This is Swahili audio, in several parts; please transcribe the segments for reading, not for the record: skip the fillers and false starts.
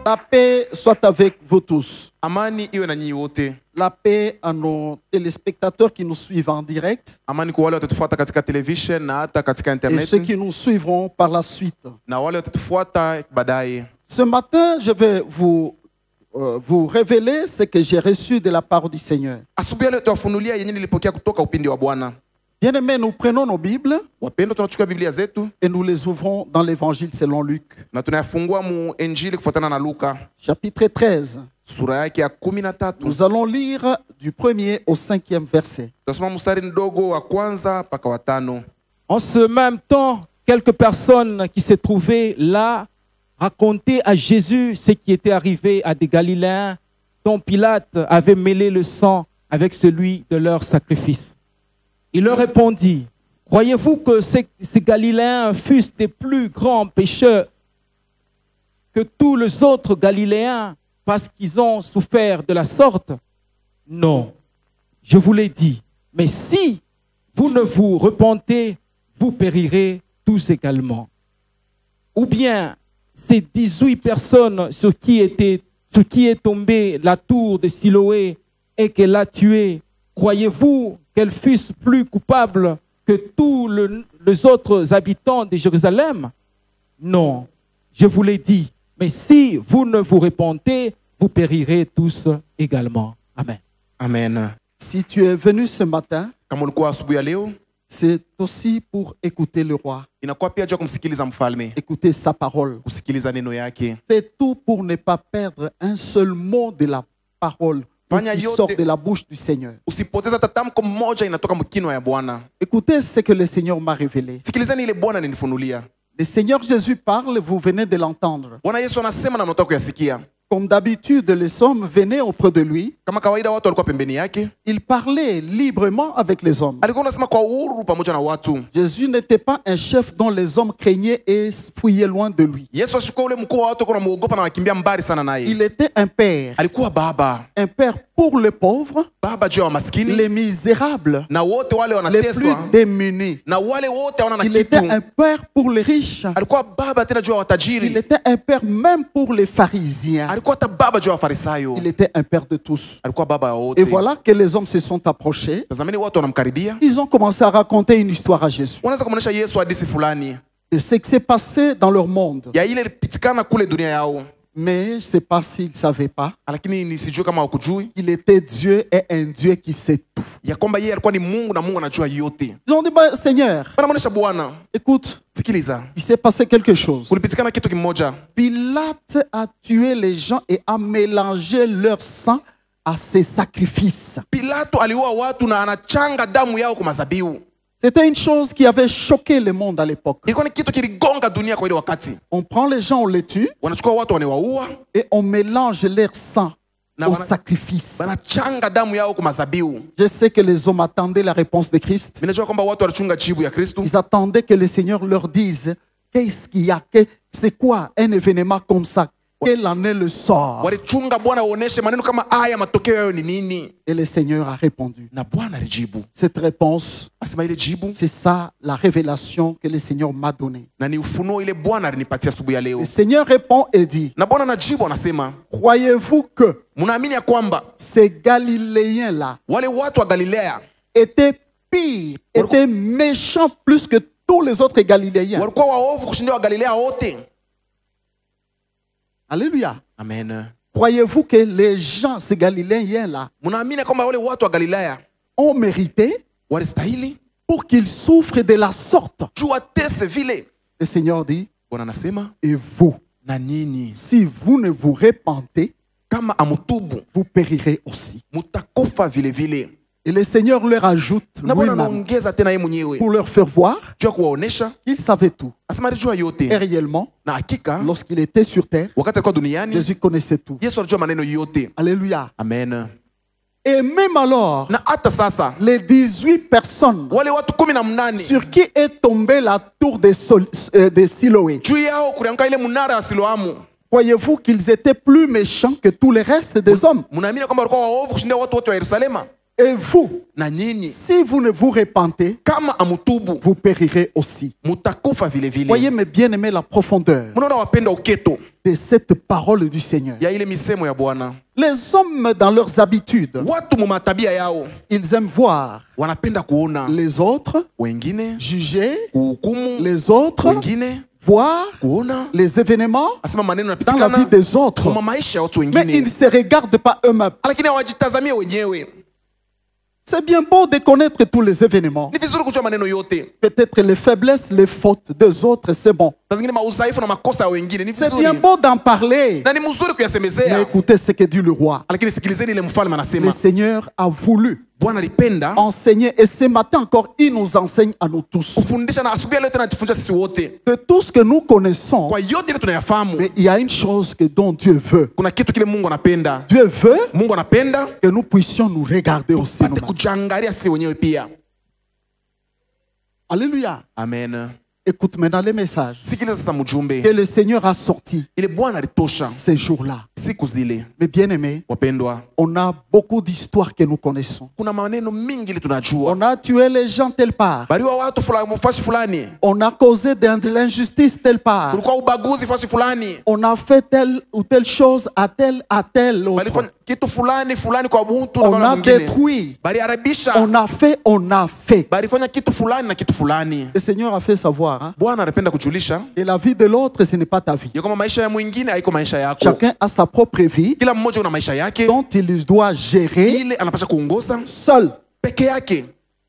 La paix soit avec vous tous. Amani iwe na nyinyi wote. La paix à nos téléspectateurs qui nous suivent en direct. Amani kwa wale watatufuata katika television na hata katika Et internet. ceux qui nous suivront par la suite. Na wale watatufuata baadaye. Ce matin, je vais vous révéler ce que j'ai reçu de la part du Seigneur. Asubuhi leo tutawafunulia yenyewe nilipokea kutoka upinde wa Bwana. Bien-aimés, nous prenons nos Bibles Wapendwa, tunachukua Biblia zetu et nous les ouvrons dans l'Évangile selon Luc, na tunayafungua mu Injili kufuatana na Luka chapitre 13. sura yake ya 13. Nous allons lire du 1er au 5e verset. Tutasoma mstari mdogo wa kwanza mpaka wa 5. En ce même temps, quelques personnes qui se trouvaient là racontaient à Jésus ce qui était arrivé à des Galiléens dont Pilate avait mêlé le sang avec celui de leur sacrifice. Il leur répondit, « Croyez-vous que ces Galiléens fussent des plus grands pécheurs que tous les autres Galiléens parce qu'ils ont souffert de la sorte? Non, je vous l'ai dit. Mais si vous ne vous repentez, vous périrez tous également. Ou bien ces 18 personnes sur qui est tombée la tour de Siloé et qu'elle a tué, croyez-vous qu'elles fussent plus coupables que tous les autres habitants de Jérusalem? Non, je vous l'ai dit. Mais si vous ne vous repentez, vous périrez tous également. Amen. Amen. Si tu es venu ce matin, Kama ulikuwa asubuhi ya leo, c'est aussi pour écouter le roi, inakuwa pia juu ya kumsikiliza mfalme, écouter sa parole. kusikiliza neno yake. Fais tout pour ne pas perdre un seul mot de la parole qui sort de la bouche du Seigneur. Usipoteza tatamko moja inatoka mkinwa ya Bwana. Écoutez ce que le Seigneur m'a révélé. Sikilizani ile Bwana ninifunulia. Le Seigneur Jésus parle, vous venez de l'entendre. Bwana Yesu anasema na mnataka kuyasikia. Comme d'habitude, les hommes venaient auprès de lui. Kama kawaida watu walikuwa pembeni yake. Il parlait librement avec les hommes. Alikuwa anasema kwa uhuru pamoja na watu. Jésus n'était pas un chef dont les hommes craignaient et fuyaient loin de lui. Yesu ashukua ule mkuu wa watu kuna muogopa na wakimbia mbali sana naye. Il était un père. Alikuwa baba. Un père pour les pauvres, Baba juu ya maskini. les misérables, Na wote wale les plus wanateswa. démunis. Na wale wote hawana na Il était kitu. un père pour les riches. Alikuwa baba tena juu ya Il watajiri. était un père même pour les pharisiens. Alikuwa hata baba juu ya Farisayo. Il était un père de tous. Alikuwa baba ya wote. Et voilà que les hommes se sont approchés. Tazameni watu wanamkaribia. Ils ont commencé à raconter une histoire à Jésus. Wanaanza kumwonyesha Yesu hadithi fulani. De ce qui s'est passé dans leur monde. Ya ile ilipitikana kule dunia yao. Mais je ne sais pas s'ils ne savaient pas. Lakini nisijue kama hukujui. Il était Dieu et un Dieu qui sait tout. Ya kwamba yeye alikuwa ni Mungu na Mungu anajua yote. Ils ont dit, bah, Seigneur, Wanamwonyesha Bwana. écoute, Sikiliza. il s'est passé quelque chose. Kulipitikana kitu kimoja. Pilate a tué les gens et a mélangé leur sang à ses sacrifices. Pilato aliua watu na anachanga damu yao kwa mazabihu. C'était une chose qui avait choqué le monde à l'époque. Ilikuwa ni kitu kiligonga dunia kwa ile wakati. On prend les gens, on les tue Wanachukua watu wanawaua et on mélange leur sang au sacrifice. wanachanga damu yao kwa mazabihu. Je sais que les hommes attendaient la réponse de Christ. Ninajua kwamba watu walichunga jibu ya Kristo. Ils attendaient que le Seigneur leur dise qu'est-ce qu'il y a, c'est quoi un événement comme ça, quelle en est le sort. Walichunga Bwana waoneshe maneno kama haya matokeo yao ni nini. Et le Seigneur a répondu. Na Bwana alijibu. Cette réponse, Asema ile jibu c'est ça la révélation que le Seigneur m'a donnée. na ni ufunuo ile Bwana alinipatia asubuhi ya leo. Le Seigneur répond et dit, Na Bwana anajibu anasema, croyez-vous que mnaamini ya kwamba ces Galiléens-là wale watu wa Galilea étaient pires, étaient méchants plus que tous les autres Galiléens? walikuwa waovu kushindia wa Galilea wote? Alléluia. Amen. Croyez-vous que les gens, ces Galiléens-là, Mnaamini kwamba wale watu wa Galilea ont mérité walistahili pour qu'ils souffrent de la sorte? juu watese vile? Le Seigneur dit, Bwana anasema, et vous, na nyinyi si vous ne vous repentez, kama amutubu vous périrez aussi. mutakufa vile vile. Et le Seigneur leur ajoute Na Bwana lui-même anaongeza tena yeye mwenyewe pour leur faire voir juu ya kuwaonesha qu'il savait tout. asema alijua Et yote. réellement, Na hakika lorsqu'il était sur terre, wakati alikuwa duniani Jésus connaissait tout. Yesu alijua maneno yote. Alléluia. Amen. Et même alors, Na hata sasa les 18 personnes wale watu 18 sur qui est tombée la tour de Siloé, juu yao kulianguka ile mnara wa Siloamu, croyez-vous qu'ils étaient plus méchants que tout le reste des hommes? mnaamini kwamba walikuwa waovu kushindia watu wote wa Yerusalema? Et vous, Na nyinyi si vous ne vous repentez, kama amutubu vous périrez aussi. mutakufa vile Voyez vile. mes bien-aimés la profondeur. Mnaona wapenda uketo. de cette parole du Seigneur. ya ile misemo ya Bwana. Les hommes, dans leurs habitudes, Watu mu matabia yao ils aiment voir wanapenda kuona les autres, wengine juger kuhukumu, les autres, wengine voir kuona les événements asema maneno dans la vie yanapitikana des autres. kwa maisha ya watu Mais ils wengine, ne se regardent pas eux-mêmes. lakini hawajitazamie wenyewe. C'est bien beau de connaître tous les événements. Ni vizuri kujua maneno yote, Peut-être les faiblesses, les fautes des autres, c'est bon. saa zingine maudhaifu na makosa ya wengine ni C'est vizuri bien beau d'en parler. na ni mzuri Mais kuyasemezea, écoutez ce que dit le roi. lakini sikilizeni ile mfalme Le anasema. Seigneur a voulu Bwana alipenda enseigner et ce matin encore, il nous enseigne à nous tous. kufundisha na asubuhi ya leo tena anatufundisha sisi wote De tout ce que nous connaissons, kwa yote ile tunayafahamu. mais il y a une chose que dont Dieu veut. Kuna kitu kile Mungu anapenda, Dieu veut Mungu anapenda que nous puissions nous regarder aussi pate nous-mêmes. kujiangalia sisi wenyewe pia. Alléluia. Amen. Écoute maintenant les messages Sikiliza sasa mjumbe que le Seigneur a sortis ile Bwana alitosha ces jours-là. siku zile. Mais bien aimés, Wapendwa, on a beaucoup d'histoires que nous connaissons. kuna maneno mingi ile tunajua, On a tué les gens telle part. baliwa watu fulani fashi fulani, On a causé de l'injustice telle part. kulikuwa ubaguzi fashi fulani, On a fait telle ou telle chose à tel autre. balifanya kitu fulani fulani kwa mtu na On kwa a mwingine, détruit. baliharibisha, On a fait. balifanya kitu fulani na kitu fulani. Le Seigneur a fait savoir hein, Bwana anapenda kujulisha que la vie de l'autre, ce n'est pas ta vie. ya kwamba maisha ya mwingine haiko maisha yako. Chacun a sa propre vie Kila mmoja una maisha yake dont il doit gérer ile anapasha kuongoza seul. peke yake.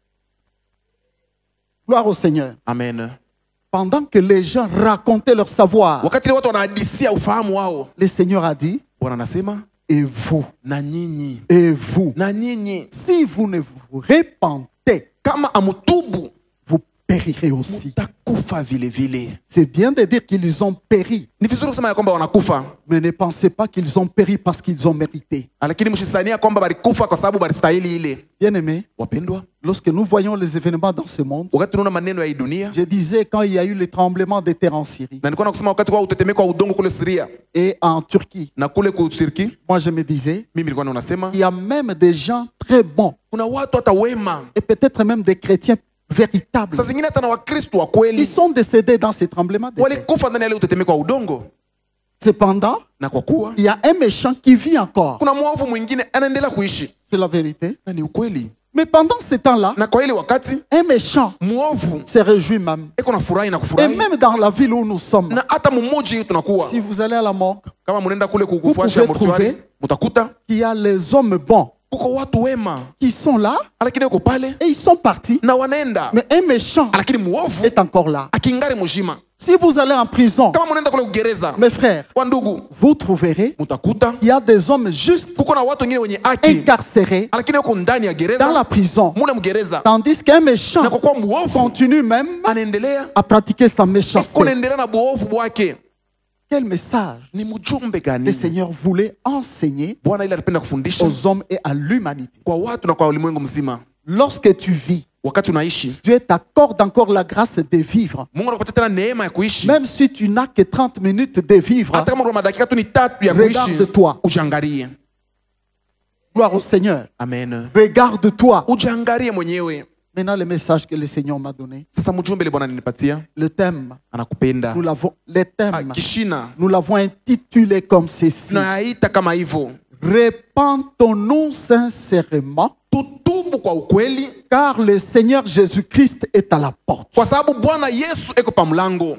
Gloire au Seigneur. Amen. Pendant que les gens racontaient leur savoir, Wakati ile watu wanahadisia ufahamu wao, le Seigneur a dit, Bwana anasema et vous, na nyinyi, et vous, na nyinyi si vous ne vous repentez, kama amutubu vous périrez aussi. mtakufa vile vile. C'est bien de dire qu'ils ont péri, Ni vizuri kusema ya kwamba wanakufa, mais ne pensez pas qu'ils ont péri parce qu'ils ont mérité. lakini mshisania kwamba balikufa kwa sababu balistahili ile. Bien-aimés, Wapendwa, lorsque nous voyons les événements dans ce monde, wakati tunaona maneno ya hii dunia, je disais quand il y a eu les tremblements de terre en Syrie na nilikuwa nakusema wakati kwa utetemeko wa udongo kule Syria et en Turquie, na kule kuturki, moi je me disais, mimi nilikuwa unasema il y a même des gens très bons kuna watu hata wema, et peut-être même des chrétiens véritables. saa zingine hata na Wakristo wa Ils kweli sont décédés dans ces tremblements de terre. walikufa ndani ya ile utetemeko wa udongo, Cependant, na kwa kuwa il y a un méchant qui vit encore. kuna mwovu mwingine anaendelea kuishi, C'est la vérité. na ni ukweli. Mais pendant ce temps-là, Na kwa ile wakati un méchant mwovu se réjouit même. eko na furahi na Et kufurahi, même dans la ville où nous sommes, na hata mmoja hii tunakuwa si vous allez à la morgue, kama mnaenda kule Vous kufuashi ya pouvez mortuari, trouver- mtakuta il y a les hommes bons kuko watu wema, qui sont là lakini uko pale et ils sont partis. na wanaenda, Mais un méchant lakini mwovu est encore là. akingari mzima. Si vous allez en prison, Kama mnaenda kule kugereza, mes frères, kwa ndugu, vous trouverez mtakuta il y a des hommes justes kuko na watu wengine wenye haki, incarcérés lakini uko ndani ya dans la gereza, prison. muna mgereza, Tandis qu'un méchant na kwa kuwa mwovu continue même anaendelea à pratiquer sa eko méchanceté. naendelea na buovu bwake. Quel message Ni mjumbe le gani Seigneur voulait enseigner Bwana ile alipenda kufundisha aux hommes et à l'humanité. kwa watu na kwa ulimwengu mzima? Lorsque tu vis, Wakati unaishi, Dieu t'accorde encore la grâce de vivre. Mungu anakupatia tena neema ya kuishi, Même si tu n'as que 30 minutes de vivre, hata kama una madakika tu ni tatu ya kuishi, regarde-toi. ujiangalie. Gloire au Seigneur. Amen. Regarde-toi. Ujiangalie mwenyewe. Maintenant, le message que le Seigneur m'a donné, Sasa mjumbe ile Bwana alinipatia, le thème, anakupenda. les thèmes, Kishina nous l'avons intitulé comme ceci. tunayaita kama hivyo, Repentons-nous sincèrement, tutubu kwa ukweli, car le Seigneur Jésus-Christ est à la porte. kwa sababu Bwana Yesu eko pa mlango.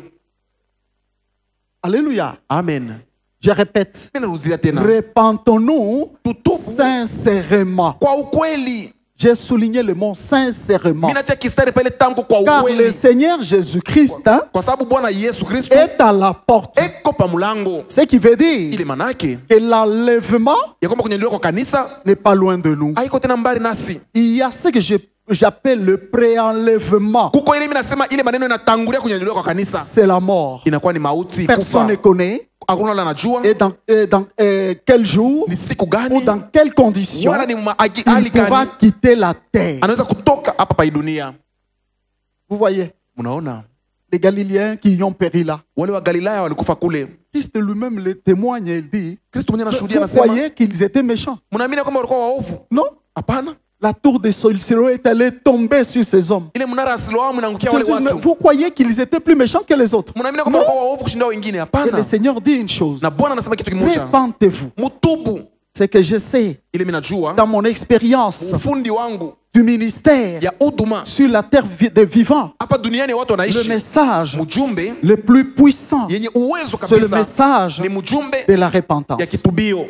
Alléluia. Amen. Je répète. Mimi narudia tena, Repentons-nous tutubu sincèrement. kwa ukweli. J'ai souligné le mot sincèrement. Mimi natia kistari pale tangu kwa Car le ukweli, Seigneur Jésus-Christ hein, kwa sababu Bwana Yesu Kristo est à la porte. eko pa mlango. Ce qui veut dire Ile manake que l'enlèvement ya kwamba kunyanyuliwa kwa kanisa n'est pas loin de nous. haiko tena mbali nasi. Il y a ce que j'appelle le pré-enlèvement. Kuko ile mimi nasema ile maneno inatangulia kunyanyuliwa kwa kanisa, C'est la mort. inakuwa ni mauti, Personne ne kufa. connaît. Hakuna la anajua Et dans quel jour ni siku ou gani dans quelles conditions wala ni il hali pourra gani quitter la terre. anaweza kutoka hapa pa hii dunia. Vous voyez, Mnaona les Galiléens qui y ont péri là. wale wa Galilaya walikufa kule, Christ lui-même le témoigne, il dit, Kristo mwenyewe vous anashuhudia, anasema croyez qu'ils étaient méchants? mnaamini kwamba walikuwa waovu? Non. Hapana, La tour de Siloam est allée tomber sur ces hommes. ile mnara ya Siloamu inaangukia wale Mais watu. vous croyez qu'ils étaient plus méchants que les autres? Mnaamini kwamba walikuwa waovu kushinda wengine? Et Hapana. le Seigneur dit une chose. Na Bwana anasema kitu kimoja. Répentez-vous. Mutubu. C'est que je sais, Ile mimi najua dans mon expérience ufundi wangu du ministère ya huduma sur la terre des vivants, hapa duniani watu le wanaishi. message Mjumbe le plus puissant, yenye uwezo c'est le kabisa message ni mjumbe de la ya repentance. kitubio.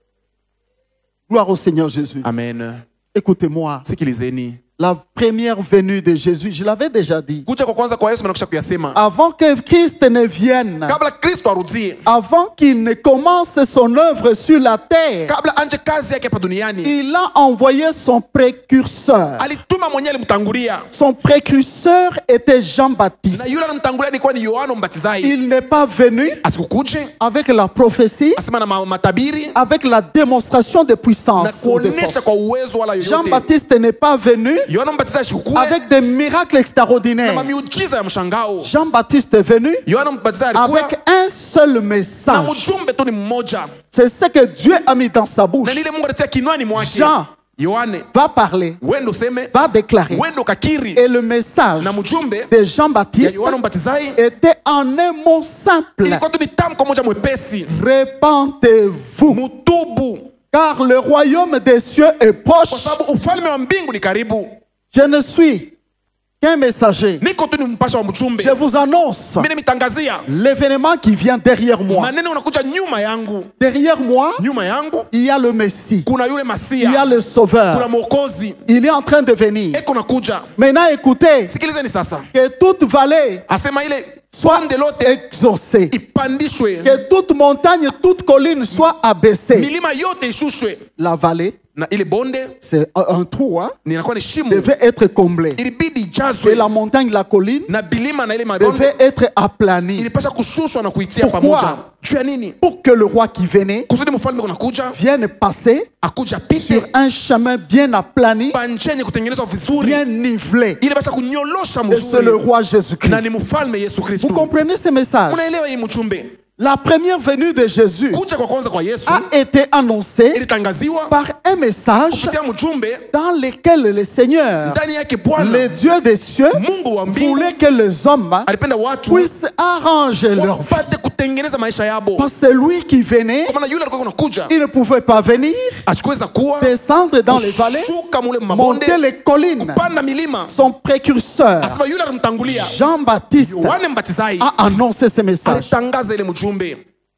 Gloire au Seigneur Jésus. Amen. Écoutez-moi, Sikilizeni. la première venue de Jésus, je l'avais déjà dit, Kuja kwa kwanza kwa Yesu mnakisha kuyasema. avant que Christ ne vienne, Kabla Kristo arudie, avant qu'il ne commence son œuvre sur la terre, kabla anje kazi yake hapa duniani, il a envoyé son précurseur. alituma mwenyewe alimtangulia. Son précurseur était Jean-Baptiste. Na yule alimtangulia alikuwa ni Yohana Mbatizaji. Il n'est pas venu Asikukuje avec la prophétie, asema na matabiri avec la démonstration de na puissance ou de kuonesha force. kwa uwezo wala yoyote. Jean-Baptiste n'est pas venu Yohana Mbatizaji shukue avec des miracles na extraordinaires. mamiujiza ya mshangao. Jean-Baptiste est venu Yohana Mbatizaji alikuwa avec un seul na message. mjumbe tu ni mmoja. C'est ce que Dieu a mis dans sa bouche. Na lile Mungu alitia kinwani mwake. Jean Yohane, va parler, wendo useme, va déclarer. wendo kakiri. Et le message Na mjumbe de ya Jean-Baptiste Yohana Mbatizaji était en un mot simple. ilikuwa tu ni tamko moja mwepesi. Repentez-vous, Mutubu. car le royaume des cieux est Kwa proche. sababu ufalme wa mbingu ni karibu. Je ne suis qu'un messager. Niko tu ni mpasha wa mjumbe. Je vous annonce Mimi nimetangazia l'événement qui vient derrière moi. maneno unakuja nyuma yangu. Derrière moi, Nyuma yangu il y a le Messie, kuna yule il y a Masia, le kuna Sauveur. Mwokozi. Il est en train de venir. Eko nakuja. Maintenant, écoutez, Sikilizeni sasa. que toute vallée Asema ile soit pande lote exaucée, ipandishwe, que toute montagne, toute colline soit abaissée. milima yote ishushwe, La vallée, na ile bonde c'est un trou, hein, ninakuwa ni shimo, devait être comblée. ilibidi Et ijazwe, la montagne, la colline na bilima na ile mabonde devait être aplanie ilipasha kushushwa na kuitia Pourquoi? pamoja. Juu ya nini? pour que le roi qui venait Kusudi mfalme kunakuja vienne passer akuja sur pite un chemin bien aplani, panchenye kutengenezwa vizuri, bien nivelé. ile basha kunyolosha Et c'est le mzuri, roi na Jésus-Christ. ni mfalme Yesu Vous Kristo. comprenez ce message? Unaelewa hii mchumbe? La première venue de Jésus Kuja kwa kwanza kwa Yesu a été annoncée ilitangaziwa par un message kupitia mjumbe dans lequel le Seigneur, ndani yake le Bwana Dieu des cieux, Mungu wa mbingu voulait que les hommes alipenda watu puissent arranger leur vie. wapate kutengeneza maisha yabo, Parce que lui qui venait, kwa maana yule alikuwa anakuja il ne pouvait pas venir, asikuweza kuwa descendre dans les vallées, kushuka mule mabonde, monter les collines. kupanda milima. Son précurseur, Asema yule alimtangulia Jean-Baptiste, Yohane Mbatizaji a annoncé ce message. alitangaza ile mjumbe,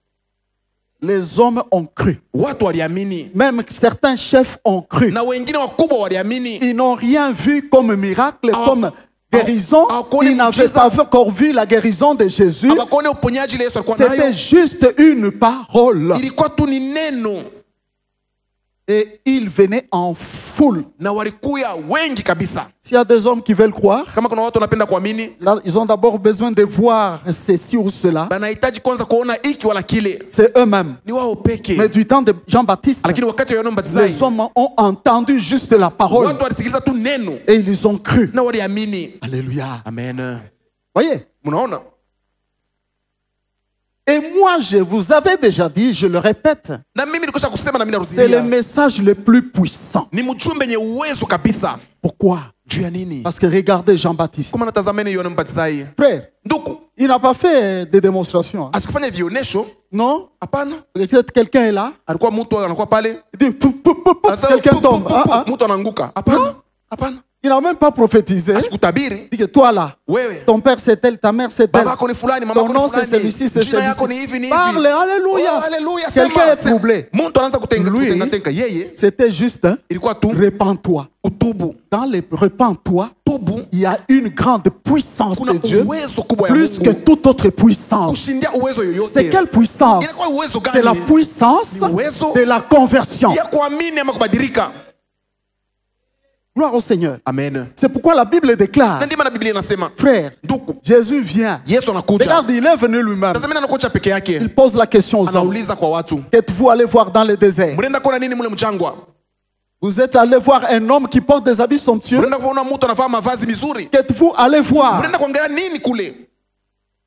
Les hommes ont cru. watu waliamini Même certains chefs ont cru. na wengine wakubwa waliamini. Ils n'ont rien vu comme miracle, Ah, comme guérison. ah, ah, Ils n'avaient pas encore vu la guérison de Jésus. Abakone uponyaji ile Yesu alikuwa C'était nayo, juste une parole. ilikuwa tu ni neno, Et ils venaient en foule. na walikuya wengi kabisa. S'il y a des hommes qui veulent croire, Kama kuna watu wanapenda kuamini, là, ils ont d'abord besoin de voir ceci ou cela. banahitaji kwanza kuona iki wala kile, C'est eux-mêmes. ni wao peke. Mais du temps de Jean-Baptiste, Lakini wakati wa Yohana les Mbatizaji hommes ont entendu juste la parole watu walisikiliza tu neno et ils ont cru. na waliamini. Alléluia. Amen. Voyez? Mnaona? Et moi, je vous avais déjà dit, je le répète, Na mimi nilikosha kusema na mimi c'est le narudia, message le plus puissant. ni mjumbe yenye uwezo kabisa. Pourquoi? Juu ya nini? Parce que regardez Jean-Baptiste. Kama natazameni Yohana Mbatizaji, Frère, ndugu, il n'a pas fait de démonstration. Hein. asikufanya vionesho. Non? Hapana, Peut-être quelqu'un est là. alikuwa mtu anakuwa pale, Il dit, pou, pou, pou, pou, anasema quelqu'un pu, pu, tombe. pu, Ah, pu, ah. mtu anaanguka. Hapana, hapana, Il n'a même pas prophétisé. asikutabiri. Il dit que toi là, Wewe ton père c'est tel, ta mère c'est tel. baba yako ni fulani, mama Ton yako nom ni c'est fulani, celui-ci, c'est jina yako ni celui-ci. hivi ni Parle, hivi. alléluia. Oh, alléluia, Quelqu'un sema, est troublé. Mtu anaanza kutenga Lui, kutenga tenga yeye, C'était juste, hein, ilikuwa tu repens-toi. utubu. Dans les repens-toi, Tubu il y a une grande puissance kuna de Dieu, uwezo kubwa ya plus que Mungu toute autre puissance. kushindia uwezo C'est yoyote. quelle puissance? Inakuwa uwezo C'est la gani? puissance Ni uwezo de la conversion. ya kuamini ama kubadilika. Gloire au Seigneur. Amen. C'est pourquoi la Bible Na déclare, ndima na Biblia inasema, frère, ndugu, Jésus vient. Yesu anakuja. Regarde, il est venu lui-même. Tazameni anakuja peke yake. Il pose la question aux hommes. Anauliza kwa watu, Qu'êtes-vous allé voir dans le désert? mnaenda kuona nini mule mchangwa? Vous êtes allé voir un homme qui porte des habits somptueux? Mnaenda kuona mtu anavaa mavazi mizuri? Qu'êtes-vous allé voir? Mnaenda kuangalia nini kule?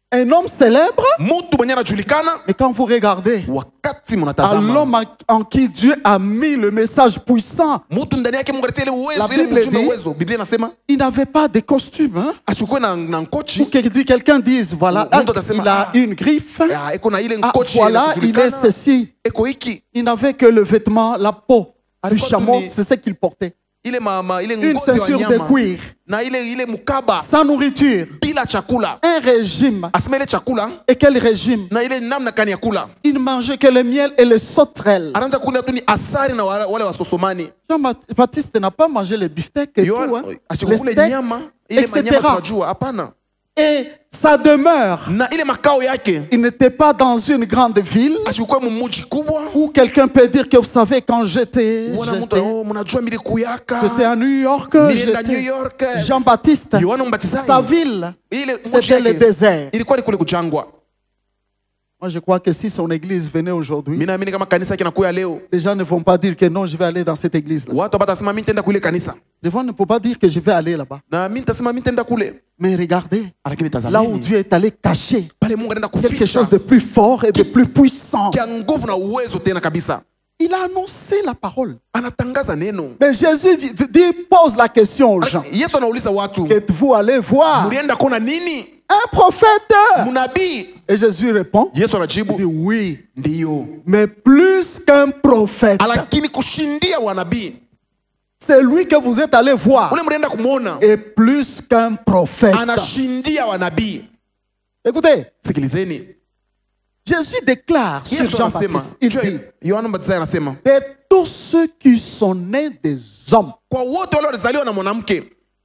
Un homme célèbre, mutu mwenye anajulikana mais quand vous regardez, wakati à munatazama l'homme en qui Dieu a mis le message puissant, mutu ndani yake Mungu alitia ile uwezo, La ile Bible mjumbe dit- uwezo. Biblia inasema il n'avait pas de costume. Hein? asikuwe na Ou nkochi que quelqu'un dise, voilà, Mungu atasema, il a ah, une griffe. eko na ile Ah, nkochi voilà, il est inajulikana. ceci. Eko hiki Il n'avait que le vêtement, la peau du Alikuwa chameau, tu ni- c'est ce qu'il portait. ile ile Une ngozi wa ceinture de nyama cuir, na ile mukaba sans nourriture, bila chakula. un régime. Asema ile chakula Et quel régime? na ile namna kani ya kula, Il ne mangeait que le miel et les sauterelles. anaanza kula tu ni asari na wale wasosomani. Jean-Baptiste n'a pas mangé les beefsteaks et tout, hein, les Asikukule steaks, nyama ile etc. manyama tunajua, hapana. Et sa demeure, Na ile makao yake il n'était pas dans une grande ville asikuwe mumuji kubwa. où quelqu'un peut dire que vous savez quand j'étais Wana mtu mnajua mili kuyaka à New York, Nilienda New j'étais York. Jean-Baptiste, Yohana Mbatizaji sa ville, ile c'était le désert. ilikuwa ni kule kujangwa. Moi, je crois que si son église venait aujourd'hui, Mimi naamini kama kanisa yake nakuya leo, les gens ne vont pas dire que non, je vais aller dans cette église-là. watu watasema mimi nitaenda kule kanisa, Les gens ne peuvent pas dire que je vais aller là-bas. na mimi nitasema mimi nitaenda kule. Mais regardez, Lakini là où tazameni Dieu est allé cacher pale Mungu anaenda quelque kuficha chose de plus fort et de plus puissant. kia nguvu na uwezo tena kabisa, Il a annoncé la parole. anatangaza neno. Mais Jésus pose la question aux gens. Yesu anauliza watu, Êtes-vous allés voir mlienda kuona nini? un prophète? Mnabii? Et Jésus répond, Yesu il dit anajibu oui, ndiyo, mais plus qu'un prophète. lakini kushindia wanabii, C'est lui que vous êtes allé voir. ule mlienda kumwona Et plus qu'un prophète. anashindia wanabii. Écoutez, Sikilizeni, Jésus déclare sur Yesu anasema, Jean-Baptiste, il juu ya dit, Yohana Mbatizaji anasema, de tous ceux qui sont nés des hommes, kwa wote wale walizaliwa na mwanamke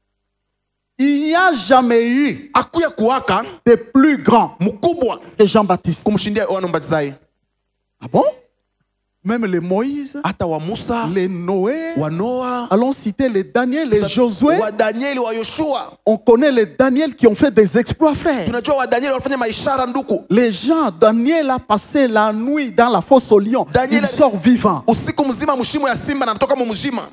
il n'y a jamais eu akuya kuwaka de plus grand mkubwa que Jean-Baptiste. kumshindia Yohana Mbatizaji. Ah bon? Même les Moïse, Hata wa Musa, les Noé, wa Noa, allons citer les Daniel, les Josué. wa Danieli, wa Yoshua. On connaît les Daniel qui ont fait des exploits, frère. Tunajua wa Danieli walifanya maishara nduku. Les gens, Daniel a passé la nuit dans la fosse au lion. Daniel- Il sort vivant. Usiku mzima mshimo ya simba na anatoka mzima.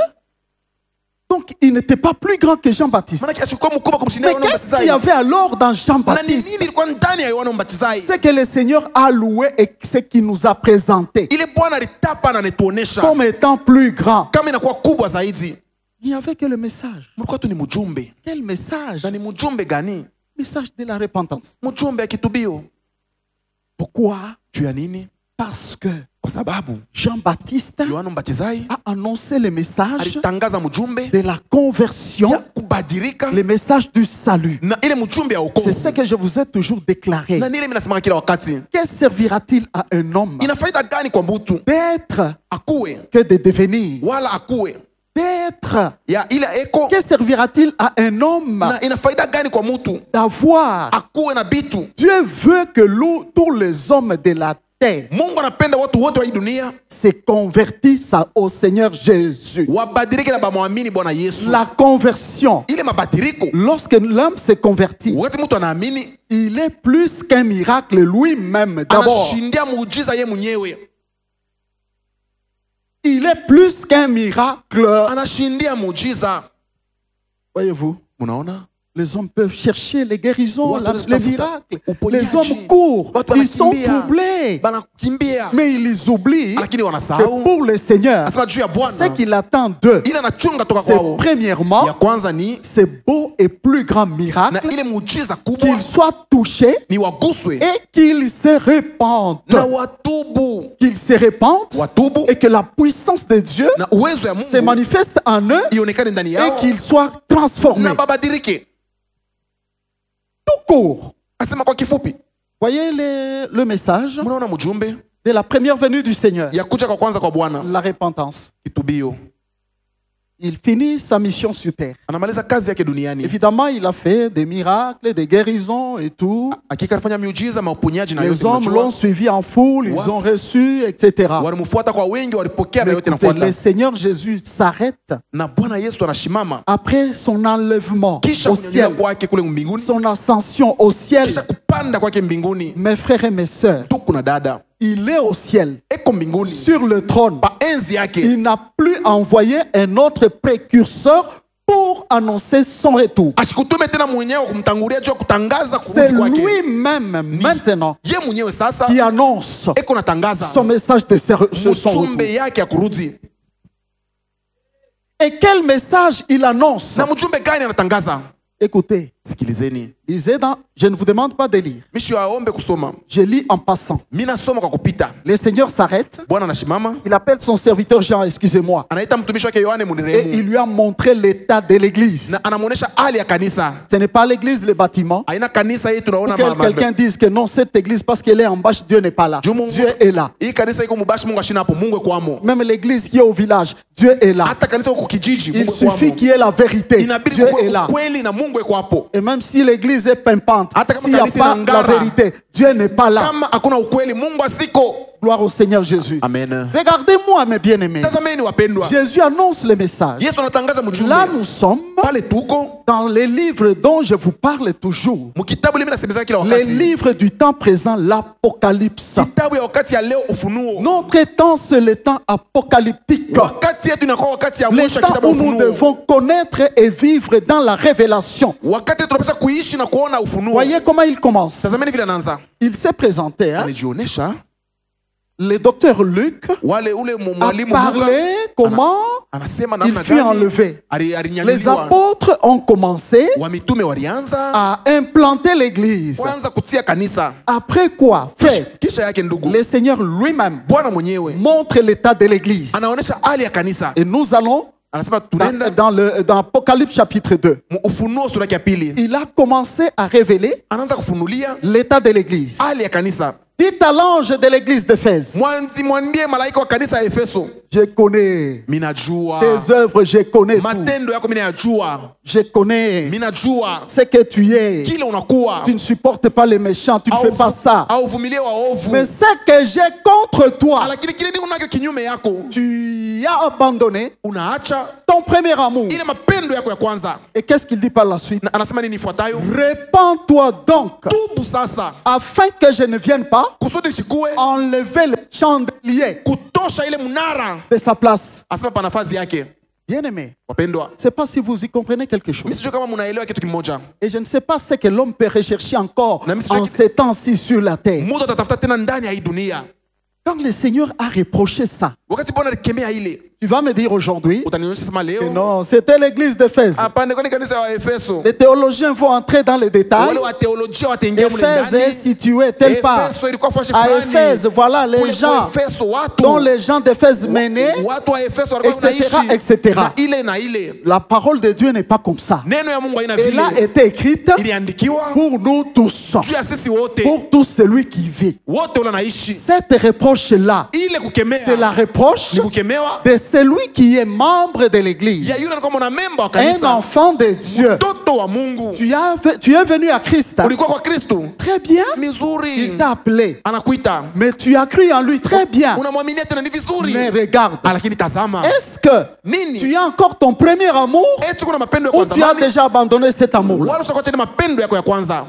Donc, il n'était pas plus grand que Jean-Baptiste. Maana asikuwa mkubwa kumshindia Mais Yohana qu'est-ce qu'il y Mbatizaji. avait alors dans Na ni Jean-Baptiste? nini ilikuwa ndani ya Yohana Mbatizaji? Ce que le Seigneur a loué et ce qu'il nous a présenté Ile Bwana alitapa na anatuonesha comme étant plus grand. kama inakuwa kubwa zaidi. Il n'y avait que le message. Mlikuwa tu ni mjumbe. Quel message? Na ni mjumbe gani? Message de la repentance. Mjumbe ya kitubio. Pourquoi? Juu ya nini? Parce que Kwa sababu Jean-Baptiste Yohana Mbatizaji a annoncé le message alitangaza mjumbe de la conversion, ya kubadilika le message du salut. na ile mjumbe ya C'est wokovu. ce que je vous ai toujours déclaré. Na nile mimi nasemanga kila wakati, Que servira-t-il à un homme ina faida gani kwa mtu d'être akuwe que de devenir? wala akuwe D'être. ya ile eko, Que servira-t-il à un homme na ina faida gani kwa mtu d'avoir? akuwe na bitu? Dieu veut que tous les hommes de la terre Mungu anapenda watu wote wa hii dunia se convertissent au Seigneur Jésus. wabadilike na bamwamini Bwana Yesu. La conversion, Ile mabadiliko, lorsque l'homme se convertit, wakati mtu anaamini, il est plus qu'un miracle lui-même d'abord. anashindia muujiza ye mwenyewe, Il est plus qu'un miracle. anashindia muujiza. Voyez-vous, Unaona, les hommes peuvent chercher les guérisons, Watu wanaweza les kutafuta miracles. uponyaji. Les hommes courent, Watu ils sont wanakimbia. troublés. banakimbia Mais ils oublient lakini que wanasahau pour le Seigneur, asema juu ya ce Bwana qu'il attend d'eux, ile anachunga toka c'est kwao. premièrement Ya kwanza ni ce beau et plus grand na miracle ile muujiza kubwa qu'ils soient touchés ni waguswe et qu'ils se répandent. na watubu, Qu'ils se répandent watubu et que la puissance de Dieu na uwezo ya se Mungu manifeste en eux ionekane ndani et yao qu'ils soient transformés. na babadilike. Tout court. Asema kwa kifupi, Voyez le message mnaona mjumbe de la première venue du Seigneur, ya kuja kwa kwanza kwa Bwana, la repentance. kitubio. Il finit sa mission sur terre. Anamaliza kazi yake duniani. Évidemment, il a fait des miracles, des guérisons et tout. Hakika alifanya miujiza, mauponyaji na Les yote hommes l'ont mnajua. suivi en foule, ils ont reçu, etc. Walimfuata kwa wengi, walipokea na Mais yote écoutez, le nafuata. Seigneur Jésus s'arrête Na Bwana Yesu anashimama après son enlèvement kisha au kunyanyuliwa ciel, kwake kule mbinguni, son ascension au ciel. kisha kupanda kwake mbinguni. Mes frères et mes sœurs, Tuku na dada il est au ciel, eko mbinguni sur le trône. pa enzi yake, Il n'a plus envoyé un autre précurseur pour annoncer son retour. Ashikutume tena mwenyewe kumtangulia juu ya kutangaza C'est kurudi kwake. lui-même maintenant Ye mwenyewe sasa qui annonce eko natangaza son message de son retour. mjumbe yake ya kurudi. Et quel message il annonce? Na mjumbe gani anatangaza? Écoutez, Sikilizeni. lisez dans, je ne vous demande pas de lire. Mishi waombe kusoma. Je lis en passant. Mina soma kwa kupita. Le Seigneur s'arrête. Bwana anashimama. Il appelle son serviteur Jean, excusez-moi. Anaita mtumishi wake Yohane Et munirehemu. il lui a montré l'état de l'église. Na anamuonesha hali ya kanisa. Ce n'est pas l'église, le bâtiment. Aina kanisa hii tunaona Quelqu'un dise que non, cette église, parce qu'elle est en bâche, Dieu n'est pas là. Dieu est là. Hii kanisa iko mubashi Mungu ashina hapo, Mungu kwamo. Même l'église qui est au village, Dieu est là. Hata kanisa huko kijiji Il Mungu suffit kwamo. qu'il y ait la vérité. Inabidi Dieu kuwe est là. ukweli na Mungu iko hapo. Et même si l'église est pimpante, Hata kama s'il n'y a kanisa pas la inangara, vérité, Dieu n'est pas là. Kama hakuna ukweli Mungu asiko. Gloire au Seigneur Jésus. Amen. Regardez-moi, mes bien-aimés. Tazameni wapendwa. Jésus annonce le message. Yesu anatangaza mjumbe. Là, nous sommes Pale tuko dans les livres dont je vous parle toujours. mkitabu limi nasemeza kila Les wakati. livres du temps présent, l'Apocalypse. Kitabu ya wakati ya leo Ufunuo. Notre temps, c'est le temps apocalyptique. Wakati yetu inakuwa wakati ya Le mwisho ya temps kitabu où nous Ufunuo. devons connaître et vivre dans la révélation. Wakati tunapaswa kuishi na kuona Ufunuo. Voyez comment il commence. Tazameni vile anaanza. Il s'est présenté. Hein? Anajionyesha Le docteur Luc wale ule a mwalimu parlé comment anasema il namna fut enlevé. Les alinyanyuliwa. apôtres ont commencé Wa mitume walianza à implanter l'église. kwanza kutia kanisa. Après quoi, frère, Kisha yake ndugu, le Seigneur lui-même Bwana mwenyewe montre l'état de l'église. anaonesha hali ya kanisa. Et nous allons Anasema tunaenda dans Apocalypse chapitre 2. Ufunuo sura ya pili. Il a commencé à révéler Anaanza kufunulia l'état de l'église. hali ya kanisa. Dites à l'ange de l'église d'Éphèse, Mwambie malaika wa kanisa ya Efeso, je connais minajua tes œuvres, je connais tout. matendo yako, minayajua, Je connais minajua ce que tu es. kile unakuwa, Tu ne supportes pas les méchants, tu ne fais pas ça. auvumilie waovu. Mais ce que j'ai contre toi, Lakini kile nini unake kinyume yako, tu as abandonné unaacha ton premier amour. ile mapendo yako ya kwanza. Et qu'est-ce qu'il dit par la suite? Na anasema nini ifuatayo? Répands-toi donc, Tubu sasa afin que je ne vienne pas kusudi shikue enlever le chandelier kutosha ile mnara. de sa place. Asema pa nafasi yake. Bien-aimé, Wapendwa, je ne sais pas si vous y comprenez quelque chose. mimi sijui kama mnaelewa kitu kimoja. Et je ne sais pas ce que l'homme peut rechercher encore Na mimi en sijui- ces temps-ci sur la terre. Mungu atatafuta tena ndani ya hii dunia. Quand le Seigneur a reproché ça, Wakati Bwana alikemea ile, tu vas me dire aujourd'hui utanionyesha sema que leo non, c'était l'église d'Éphèse. hapana, kwani kanisa ya Efeso. Les théologiens vont entrer dans les détails. Wale wa teolojia wataingia mule Éphèse est ndani. situé telle part. Efeso ilikuwa fashi À fulani. Éphèse, voilà les Kule gens kwa Efeso watu dont les gens d'Éphèse menaient. watu wa Efeso walikuwa etc., wanaishi etc. na ile na ile. La parole de Dieu n'est pas comme ça. Neno ya Mungu haina Elle a vile. été écrite Iliandikiwa pour nous tous, juu ya sisi wote. pour tout celui qui vit. Wote wala naishi. Cette reproche-là, Ile kukemea c'est la reproche ni kukemewa de celui qui est membre de l'église, ya yule anakuwa mwanamemba wa un kanisa. enfant de Dieu. Mtoto wa Mungu. Tu es venu à Christ. Ulikuwa kwa Kristo. Très bien. Mizuri. Il t'a appelé. Anakuita. Mais tu as cru en lui. Très bien. Unamwaminia tena ni vizuri. Mais regarde, Lakini tazama. est-ce que Nini? tu as encore ton premier amour Eti kuna mapendo ya ou kwanza tu as zamani? déjà abandonné cet amour-là? Wala ushakuacha ni mapendo yako ya kwanza.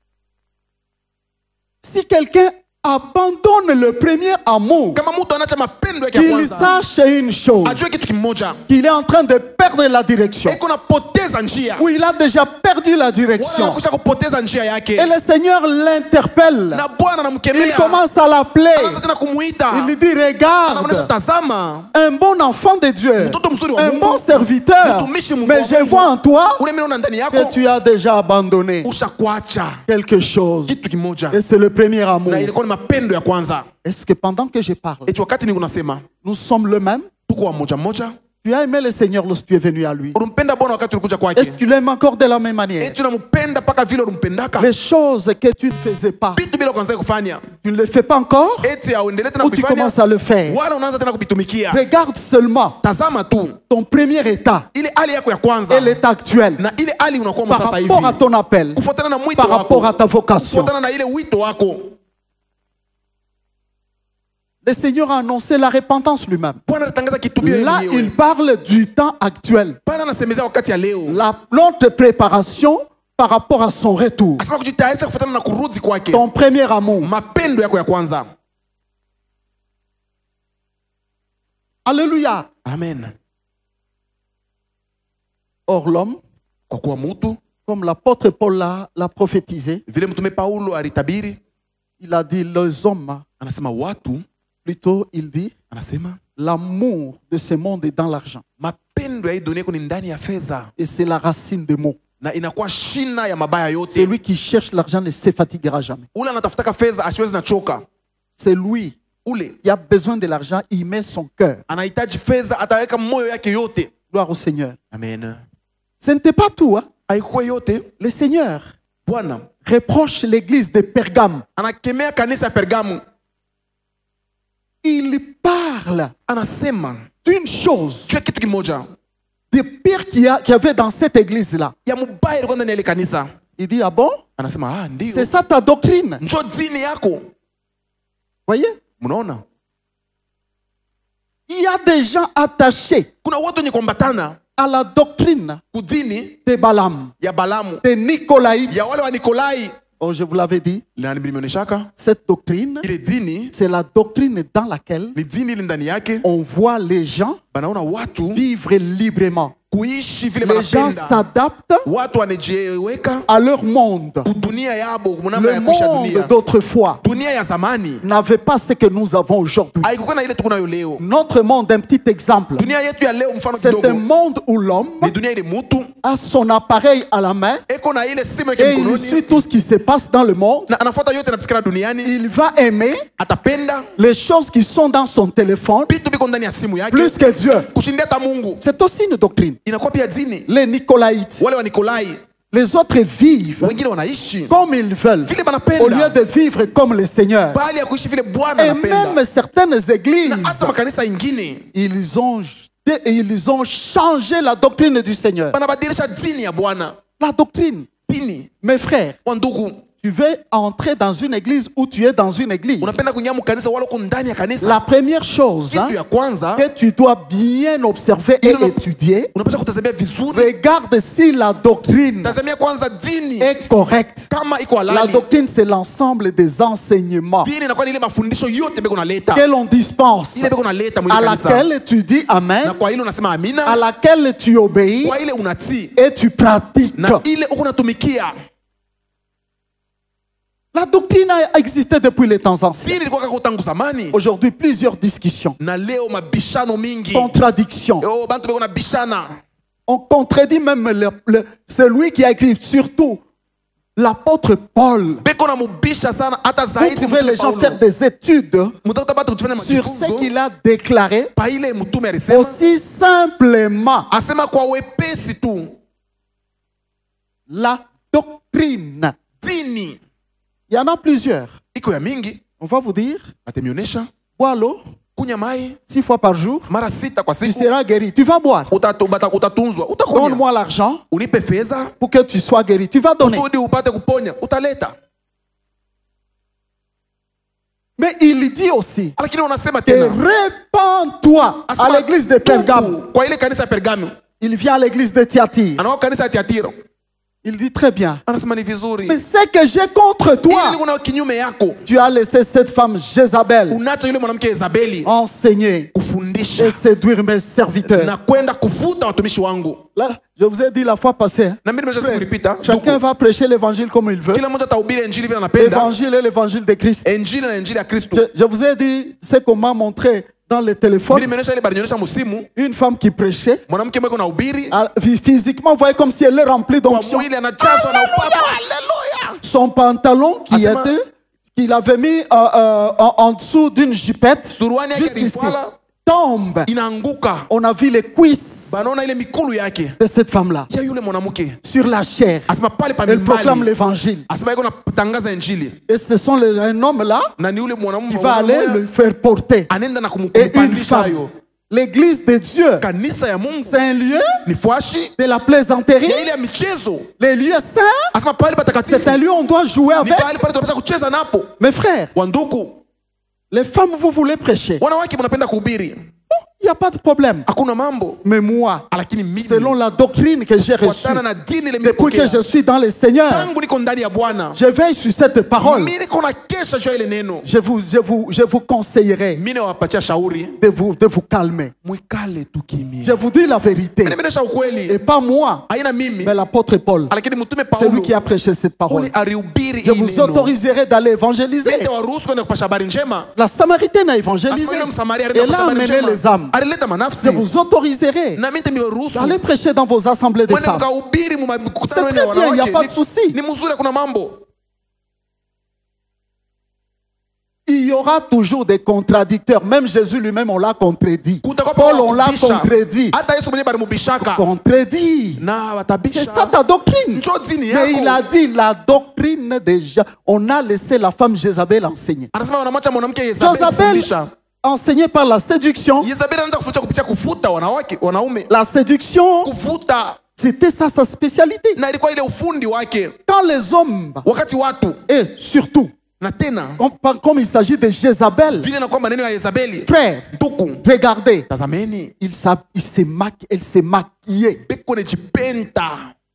Si quelqu'un abandonne le premier amour, Kama mtu anaacha mapendo yake ya qu'il kwanza, sache une chose, ajue kitu kimoja. qu'il est en train de perdre la direction, Eko napoteza njia. ou il a déjà perdu la Wala direction. anakusha kupoteza njia Et yake. le Seigneur l'interpelle. Na Bwana Il anamkemea. commence à l'appeler. Anaanza tena kumuita. Il lui dit, Anamuonesha regarde, tazama. un bon enfant de Dieu, Mtoto mzuri wa un Mungu. bon serviteur, Mtumishi Mungu mais wa je Mungu. vois en toi Ule mimi naona ndani que yako tu as déjà abandonné ushakuacha quelque chose. kitu kimoja. Et c'est le premier amour. Na ilikuwa ni mapendo ya kwanza. Est-ce que pendant que je parle, Eti wakati niko nasema nous sommes le même? tuko wa moja moja. Tu as aimé le Seigneur lorsque tu es venu à lui. Ulimpenda Bwana wakati ulikuja kwake. Est-ce que tu l'aimes encore de la même manière? Eti unampenda mpaka vile ulimpendaka. Les choses que tu ne faisais pas, Vitu bila kuanza kufanya. tu ne les fais pas encore Eti auendelee tena ou tu kuvifanya. commences à le faire? Wala unaanza tena kuvitumikia. Regarde seulement Tazama tu ton premier état ile hali yako ya kwanza et l'état actuel na ile hali unakuwa par sasa hivi. rapport à ton appel, Kufuatana na mwito par rapport à wako. ta vocation. Kufuatana na ile wito wako. Le Seigneur a annoncé la repentance lui-même. Bwana anatangaza kitubio yeye Là, mwenyewe. il parle du temps actuel. Bwana anasemezea wakati ya leo. Notre préparation par rapport à son retour. Asema kujitayarisha kufuatana na kurudi kwake. Ton premier amour. Mapendo yako ya kwanza. Alléluia. Amen. Or l'homme, Kwa kuwa mtu comme l'apôtre Paul l'a prophétisé, vile mtume Paulo alitabiri, il a dit les hommes, anasema watu, plutôt il dit, anasema l'amour de ce monde est dans l'argent. mapendo ya hii dunia ni ndani ya fedha, Et c'est la racine des maux. na inakuwa shina ya mabaya yote. Celui qui cherche l'argent ne se fatiguera jamais. Ule anatafutaka fedha asiwezi na choka. C'est lui Ule qui a besoin de l'argent, il met son cœur. anahitaji fedha, ataweka moyo yake yote. Gloire au Seigneur. Amen. Ce n'était pas tout. Hein? Haikuwa yote. Le Seigneur Bwana reproche l'église de Pergame. anakemea kanisa ya Pergamu, Il parle anasema d'une chose juu ya kitu kimoja de pire qu'il y avait dans cette église-là. ya mubaya ilikuwa ndani ya ile kanisa. Il dit, ah bon? Anasema ndio, C'est ça ta doctrine? njoo dini yako. Voyez? Mnaona, Il y a des gens attachés kuna watu wenye kuambatana à la doctrine kudini de Balaam, ya Balamu, des Nicolaïtes. ya wale wa Nikolai. Oh, je vous l'avais dit, Na nimeonyeshaka cette doctrine, ile dini c'est la doctrine dans laquelle ni dini ile ndani yake on voit les gens banaona watu vivre librement. kuishi vile Les gens wanapenda. s'adaptent Watu wanajiweka à leur monde. dunia yabo, namna Le ya kuisha monde dunia. d'autrefois Dunia ya zamani n'avait pas ce que nous avons aujourd'hui. haikuwa na ile tuko nayo leo. Notre monde, un petit exemple, Dunia yetu ya leo mfano c'est un kidogo monde où l'homme ni dunia ile mtu a son appareil à la main eko na ile simu yake et il mkononi suit tout ce qui se passe dans le monde. na anafuata yote yanapitikana duniani. Il va aimer Atapenda les choses qui sont dans son téléphone vitu viko ndani ya simu yake plus que Dieu. kushindia hata Mungu. C'est aussi une doctrine. Inakuwa pia dini. Les Nicolaïtes, Wale wa Nikolai les autres vivent wengine wanaishi comme ils veulent vile au lieu banapenda, de vivre comme le Seigneur. bali ya kuishi vile Bwana Et anapenda. même certaines Na églises, hata makanisa ingine ils ont changé la doctrine du Seigneur. banabadilisha dini ya Bwana. La doctrine, Dini mes frères, wa ndugu, tu veux entrer dans une église ou tu es dans une église. unapenda kuingia mkanisa wala uko ndani ya kanisa, La première chose kitu ya kwanza que tu dois bien observer et étudier, unapaswa kutazamia vizuri, regarde si la doctrine tazamia kwanza dini est correcte. kama iko La halali. doctrine, c'est l'ensemble des enseignements Dini inakuwa ni ile mafundisho yote beko naleta, que l'on dispense, ile beko naleta mwili à kanisa, laquelle tu dis na Amen, kwa ile unasema à amina, laquelle tu obéis kwa ile unatii, et tu pratiques. na ile uko unatumikia. La doctrine a existé depuis les temps anciens. Dini ilikuwa kako tangu zamani, Aujourd'hui, plusieurs discussions, na leo mabishano mingi. contradictions. Oh, bantu beko na bishana. On contredit même celui qui a écrit, surtout l'apôtre Paul. Beko na mubisha sana hata Vous zaidi pouvez les gens Paulo. faire des études Mutakuta batu kutufanya sur ce majifunzo qu'il a déclaré pa ile mtume alisema, aussi simplement. asema kwa wepesi tu. La doctrine. Dini Il y en a plusieurs. iko ya mingi, On va vous dire, atemionyesha bois l'eau kunya mai 6 fois par jour, mara 6 kwa tu siku, seras guéri. Tu vas boire. utatunzwa, utakunya. Donne-moi l'argent Unipe fedha pour que tu sois guéri. Tu vas donner. kusudi upate kuponya, utaleta. Mais il dit aussi, Lakini unasema que tena répands-toi à asema, l'église de Pergame. tubu kwa ile kanisa ya Pergamu, Il vient à l'église de Thyatire. anao kanisa ya Tiatiro, Il dit très bien. anasema ni vizuri, Mais ce que j'ai contre ili toi, kuna kinyume yako, tu as laissé cette femme Jézabel unacha yule mwanamke Yezabeli enseigner et kufundisha séduire mes serviteurs. na kwenda kuvuta watumishi wangu. Là, je vous ai dit la fois passée, hein, Na mimi nimesha siku ilipita, chacun va prêcher l'évangile comme il veut. kila mmoja atahubiri injili vile anapenda, L'évangile est l'évangile de Christ. injili na injili ya Kristo. Je vous ai dit ce qu'on m'a montré dans le téléphone. Mimi nimeonyesha ile balionyesha musimu, Une femme qui prêchait, mwanamke mweko na ubiri physiquement, vous voyez comme si elle est remplie kwa d'onction. mwili anachazwa na upako. Haleluya! Son pantalon Asema- qu'il avait mis en dessous d'une jupette, Suruali yake jusqu'ici, alifala tombe. inaanguka, On a vu les cuisses banaona ile mikulu yake de cette femme-là ya yule mwanamke, sur la chair. asema pale pa Elle proclame mimbali, l'évangile. asema iko natangaza injili, Et ce sont un homme là na ni yule mwanamume qui va aller le faire porter. anaenda na Et une kumpandisha femme. hayo. L'église de Dieu, Kanisa ya Mungu c'est un lieu ni fwashi de la plaisanterie. ya ile ya michezo, Les lieux saints, asema pale c'est patakatifu un lieu où on doit jouer ni avec. pale pale tunapaswa kucheza napo. Mes frères, Wanduku, les femmes, vous voulez prêcher. wanawake mnapenda kuhubiri, il n'y a pas de problème. hakuna mambo. Mais moi, Lakini mimi selon la doctrine que j'ai reçue, kufuatana na dini ile depuis que nimepokea, je suis dans le Seigneur, tangu niko ndani ya Bwana, je veille sur cette parole. mimi niko na kesha juu ya ile neno. Je vous conseillerais Mimi nawapatia shauri, de vous calmer. mwikale tu kimya. Je vous dis la vérité. Mimi nimesha ukweli. Et pas moi, Haina mimi, mais l'apôtre Paul. lakini mtume C'est lui Paulo qui a prêché cette parole. uli alihubiri Je hii vous neno. autoriserai d'aller évangéliser. Mimi nitawaruhusu kwenda kupasha habari njema. La Samaritaine a évangélisé. Asema yule Msamaria Et alienda kupasha là, habari amené njema. les âmes. Alileta manafsi. Je vous autoriserai Na mimi nitawaruhusu d'aller prêcher dans vos assemblées de mwende femmes. mkahubiri mu mikutano C'est ya très bien, il n'y a wanawake. pas de souci. Ni mzuri, kuna mambo. Il y aura toujours des contradicteurs. Même Jésus lui-même, on l'a contredit. Kutakuwa Paul, pa on l'a wakubisha. contredit. Hata Yesu mwenyewe balimubishaka. Contredit. Na watabisha. C'est ça ta doctrine. Njoo dini Mais il a yako. dit la doctrine déjà. On a laissé la femme Jézabel enseigner. Anasema wanamwacha mwanamke Yezabeli Jézabel kufundisha. enseignée par la séduction. Yezabeli anaanza kufundisha kupitia kufuta wanawake, wanaume. La séduction, Kufuta. c'était ça sa spécialité. Na ilikuwa ile ufundi wake. Quand les hommes, Wakati watu et surtout, na tena comme il s'agit de Jézabel, vile na kwa maneno ya Yezabeli. frère, Ndugu, regardez, tazameni. elle s'est maquillée. Beko nejipenda.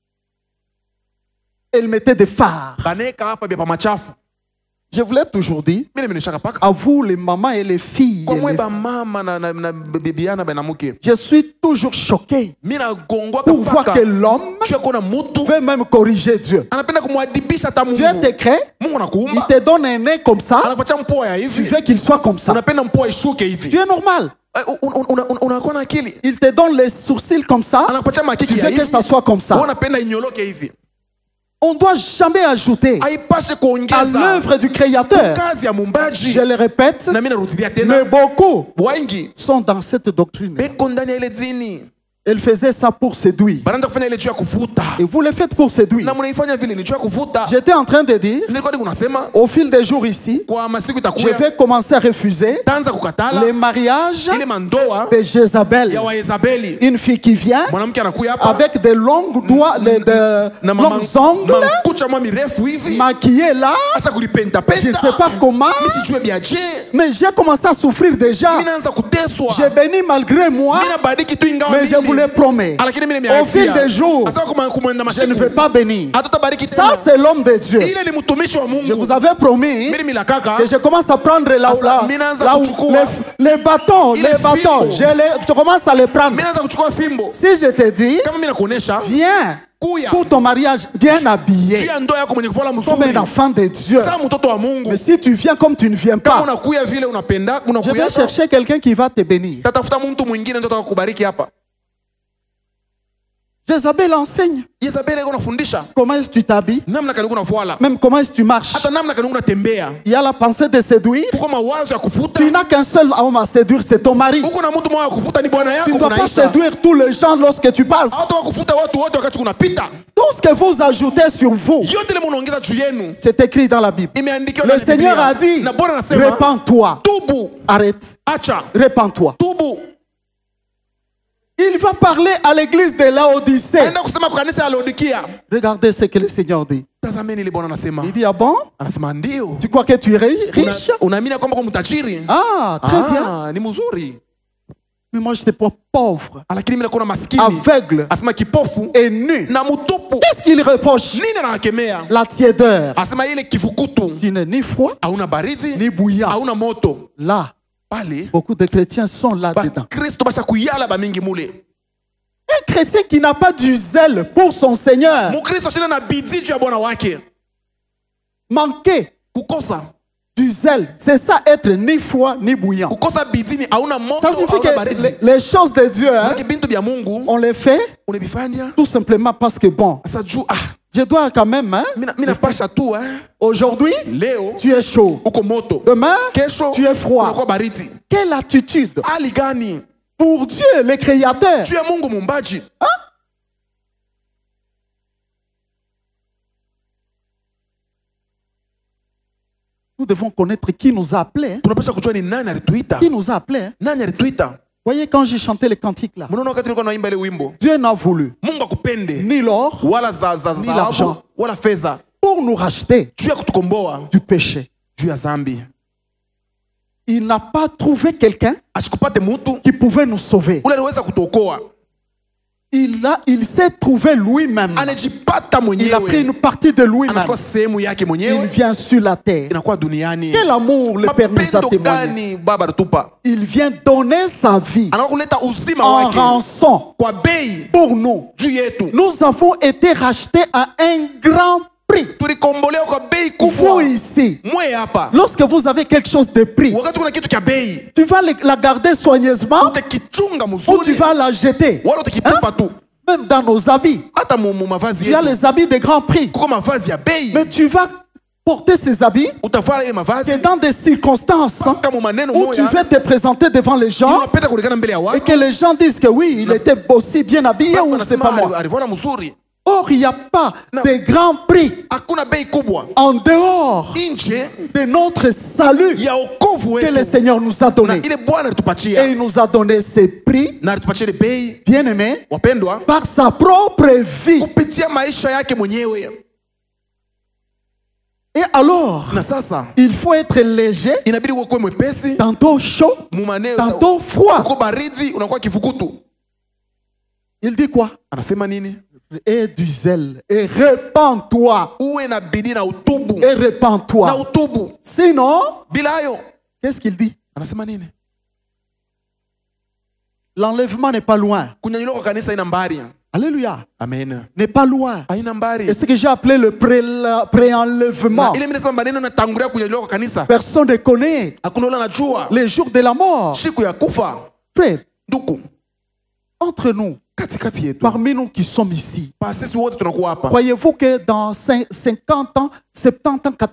Elle mettait des fards. Baneka hapa bia pa machafu. Je vous l'ai toujours dit, Mimi nimeshaka paka. à vous les mamans et les filles, Kwa mwe ba mama na bibiana ba namuke. je suis toujours choqué Mimi na gongwa pour voir paka. que l'homme Tu kuna mtu veut même corriger Dieu. anapenda kumwadibisha hata Mungu. Dieu te crée, Mungu il anakuumba. te donne un nez comme ça, Anakupatia mpoa ya tu hivi. veux qu'il soit comme ça. Unapenda mpoa ishuke hivi. Tu es normal. Unakuwa na akili. Il te donne les sourcils comme ça, Anakupatia tu makiki ya veux que hivi. ça soit comme ça. Wewe unapenda inyoloke hivi. On ne doit jamais ajouter Haipashe à kuongeza l'œuvre du Créateur. kazi ya mumbaji. Je le répète, Na mimi narudia mais tena. beaucoup Wengi sont dans cette doctrine. beko ndani ya ile dini. Elle faisait ça pour séduire. Banaanza kufanya ile juu ya kuvuta. Et vous le faites pour séduire. Na mnaifanya vile ni juu ya kuvuta. J'étais en train de dire, Nilikuwa unasema au fil des jours ici, kwa masiku je itakuja vais commencer à refuser tanza kukatala les mariages ile mandoa de Jézabel. ya Waezabeli. Une fille qui vient Mwanamke anakuja hapa avec des longues doigts, de na longs ongles, mankucha mwa mirefu hivi. maquillée là. Acha kulipenta Je ne penta. sais pas comment, Mimi sijue biaje. mais j'ai commencé à souffrir déjà. Mimi naanza kuteswa. J'ai béni malgré moi, Mimi nabadiki tu ingawa mais je vous le promets. Lakini mimi Au fil des jours, Asa kumwenda je ne masiku. vais pas bénir. Hatutabariki Ça, tena. c'est l'homme de Dieu. Ile ni mtumishi wa Je Mungu. vous avais promis Mimi la kaka. que je commence à prendre là où les bâtons, je commence à les prendre. Mimi naanza kuchukua fimbo. Si je te dis, Kama mimi nakuonesha viens kuya. pour ton mariage, bien habillé, Juu ya ndoa yako mwenye kuvala comme un mzuri. enfant de Dieu. Sasa mtoto wa Mungu. Mais si tu viens comme tu ne viens Kama pas, unakuya vile unapenda, je unakuya. vais chercher quelqu'un qui va te bénir. Tatafuta mtu mwingine ndio atakakubariki hapa. Jézabel enseigne Yezabeli iko nafundisha comment est-ce que tu t'habilles, namna kani unafuala. même comment est-ce que tu marches. Hata namna kani unatembea. Il y a la pensée de séduire. Uko mawazo ya kufuta. Tu n'as qu'un seul homme à séduire, c'est ton mari. Uko na mtu mmoja wa kufuta ni bwana Tu yako ne dois pas kunaisha. séduire tous les gens lorsque tu passes. Hata kufuta watu wote wakati unapita. Tout ce que vous ajoutez sur vous, Yote ile mnaongeza juu yenu. c'est écrit dans la Bible. Imeandikiwa Le ndani ya Seigneur Biblia. a dit, Na Bwana anasema répands-toi. tubu, Arrête. acha, Répands-toi. tubu. Il va parler à l'église de Laodicée. Aenda kusema kwa kanisa ya Laodikia. Regardez ce que le Seigneur dit. Tazameni ile Bwana anasema. Il dit, ah bon? Anasema ndio. Tu crois que tu es riche? Unaamini kwamba kwa mtajiri? Ah, très bien. Ni mzuri. Mais moi, je te vois pauvre, Lakini mimi nakuona maskini. aveugle Asema kipofu et nu. na mtupu. Qu'est-ce qu'il reproche? Nini anakemea? La tiédeur. Asema ile kifukutu. Tu n'es ni froid, Hauna baridi, ni bouillant. hauna moto. Là, Pale beaucoup de chrétiens sont là-dedans. Kristo basha kuyala ba mingi mule. Un chrétien qui n'a pas du zèle pour son Seigneur, Mkristo shina na bidii juu ya Bwana wake. manquer Kukosa. du zèle, c'est ça être ni froid ni bouillant. Kukosa bidii ni hauna moto, Ça signifie hauna que baridi. les choses de Dieu, hein, Maana bintu bya Mungu on les fait unabifanya tout simplement parce que bon, sasa juu je dois quand même, hein, mina pasha tu aujourd'hui, leo tu es chaud. uko moto. Demain, Kesho tu es froid. unakuwa baridi. Quelle attitude Hali gani? pour Dieu, le Créateur. Juu ya Mungu muumbaji. Nous devons connaître qui nous a appelés. Hein. Tunapaswa kujua ni nani alituita. Qui nous a appelés. Hein. Nani alituita? Voyez, quand j'ai chanté le cantique là, Mnaona wakati nilikuwa naimba ile wimbo. Dieu n'a voulu Mungu akupende ni l'or wala Ni dhahabu l'argent. wala fedha pour nous racheter juu ya kutukomboa du péché. juu ya dhambi. il n'a pas trouvé quelqu'un ashikupate mutu qui pouvait nous sauver. ule aliweza kutuokoa. Il s'est trouvé lui-même. Anajipata Il a pris mwenyewe, une partie de lui-même. anachukua sehemu yake Il mwenyewe, vient sur la terre. inakuwa duniani. Quel amour le Père nous a Mapendo témoigné. gani baba anatupa? Il vient donner sa vie Anakuwa kuleta uzima en wake rançon kwa bei pour nous. juu yetu. Nous avons été rachetés à un grand prix. Tulikombolewa kwa bei Vous kubwa. ici, Mwe hapa, lorsque vous avez quelque chose de prix, wakati kuna kitu cha bei, tu vas la garder soigneusement utakichunga ou tu mzuri vas la jeter. wala utakitupa tu. Même dans nos habits, Hata mu mavazi tu as yetu les habits de grand prix. kuko mavazi ya bei, Mais tu vas porter ces habits utavaa ile mavazi que dans des circonstances kama maneno où tu moya veux te présenter devant les gens unapenda kuonekana mbele ya et watu. que les gens disent que oui, il était aussi bien habillé ou c'est pas moi. Alivona mzuri. Or, il n'y a pas Non. de grand prix Hakuna bei kubwa en dehors nje de notre salut ya wokovu que le wetu, Seigneur nous a na donné. ile Bwana Et alitupatia, il nous a donné ses prix, na alitupatia ile bei, bien-aimés, wapendwa, par sa propre vie. kupitia maisha yake mwenyewe. Et alors, Na sasa il faut être léger, inabidi uwe mwepesi, tantôt chaud, mu maneno tantôt froid. uko baridi, unakuwa kifukutu. Il dit quoi? Anasema nini? Et du zèle, et répands-toi, Uwe na bidii na utubu, et na répands-toi. utubu. Sinon, Bila hayo qu'est-ce qu'il dit? anasema nini? L'enlèvement n'est pas loin. Kunyanyuliwa kwa kanisa ina mbari. Alléluia. Amen. N'est pas loin. Haina mbari. Et ce que j'ai appelé le pré-enlèvement. Na ile mimi nasema maneno natangulia kunyanyuliwa kwa kanisa. Personne ne connaît Hakuna ule anajua les jours de la mort. siku ya kufa. Frère, Ndugu, entre nous, katikati yetu, parmi nous qui sommes ici, pa sisi wote tunakuwa hapa. croyez-vous que dans 50 ans, 70 ans,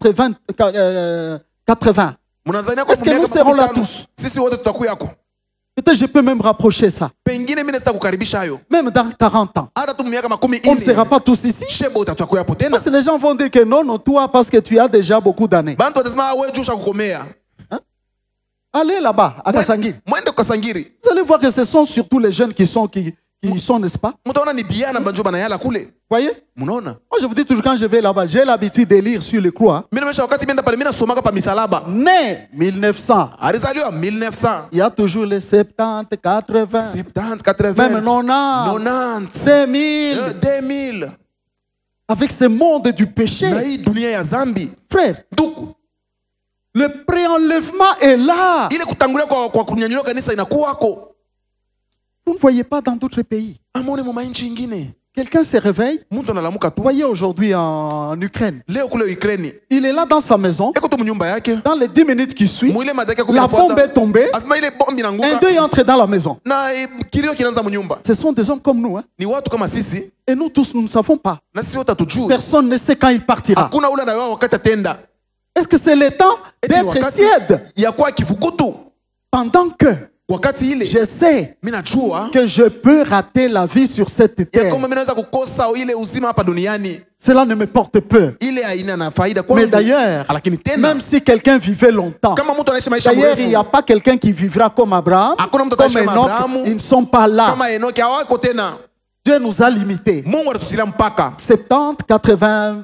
80, Mnazania Est-ce que nous serons là tous? Sisi wote tutakuwa yako. peut-être je peux même rapprocher ça. Pengine mimi naweza kukaribisha hayo. Même dans 40 ans, Hata tu miaka 40. on ne sera pas tous ici. Shebo utakuwa hapo tena. Parce que les gens vont dire que non, non, toi, parce que tu as déjà beaucoup d'années. Bantu watasema wewe juu ushakukomea. Allez là-bas, à Kasangiri. Mwende kwa Sangiri. Vous allez voir que ce sont surtout les jeunes qui sont, n'est-ce pas? Mtaona ni biana banjo banayala kule. Voyez? Mnaona? Moi, je vous dis toujours, quand je vais là-bas, j'ai l'habitude de lire sur les croix. Mimi nimesha wakati mimi pale mimi nasomaka pa misalaba. Né 1900. Alizaliwa 1900. Il y a toujours les 70, 80, 70, 80. même 90, 90. 2000. 2000. Avec ce monde du Na péché. hii dunia ya zambi. Frère, Ndugu, le pré-enlèvement est là. ile kutangulia kwa kunyanyuliwa kanisa inakuwako. Vous ne voyez pas dans d'autres pays. Amone mu mainchi ingine. Quelqu'un se réveille. Mtu analamuka tu. Vous voyez aujourd'hui en Ukraine. Leo kule Ukraine. Il est là dans sa maison. Eko tu mnyumba yake. Dans les 10 minutes qui suivent, Mwile madaka la bombe est tombée. Asema ile bombi Un inaanguka. deuil entre dans la maison. Na kilio kinaanza mnyumba. Ce sont des hommes comme nous. Hein. Ni watu kama sisi. Et nous tous, nous ne savons pas. Na sisi wote hatujui. Personne ne sait quand il partira. Hakuna ule anayua wakati atenda. Est-ce que c'est le temps Eti d'être wakati tiède ya kuwa kifukutu. pendant que Wakati ile je sais mimi najua que je peux rater la vie sur cette ya terre? kwamba mimi naweza kukosa ile uzima hapa duniani. Cela ne me porte peur. Ile haina na faida Mais kwangu. d'ailleurs, Lakini tena même si quelqu'un vivait longtemps, kama mtu anaishi maisha d'ailleurs, il n'y mrefu, a pas quelqu'un qui vivra comme Abraham, hakuna mtu comme ataishi kama Enoch, Abrahamu, ils ne sont pas là. kama Enoki hawako tena. Dieu nous a limités. Mungu alitusilia mpaka. 70, 80,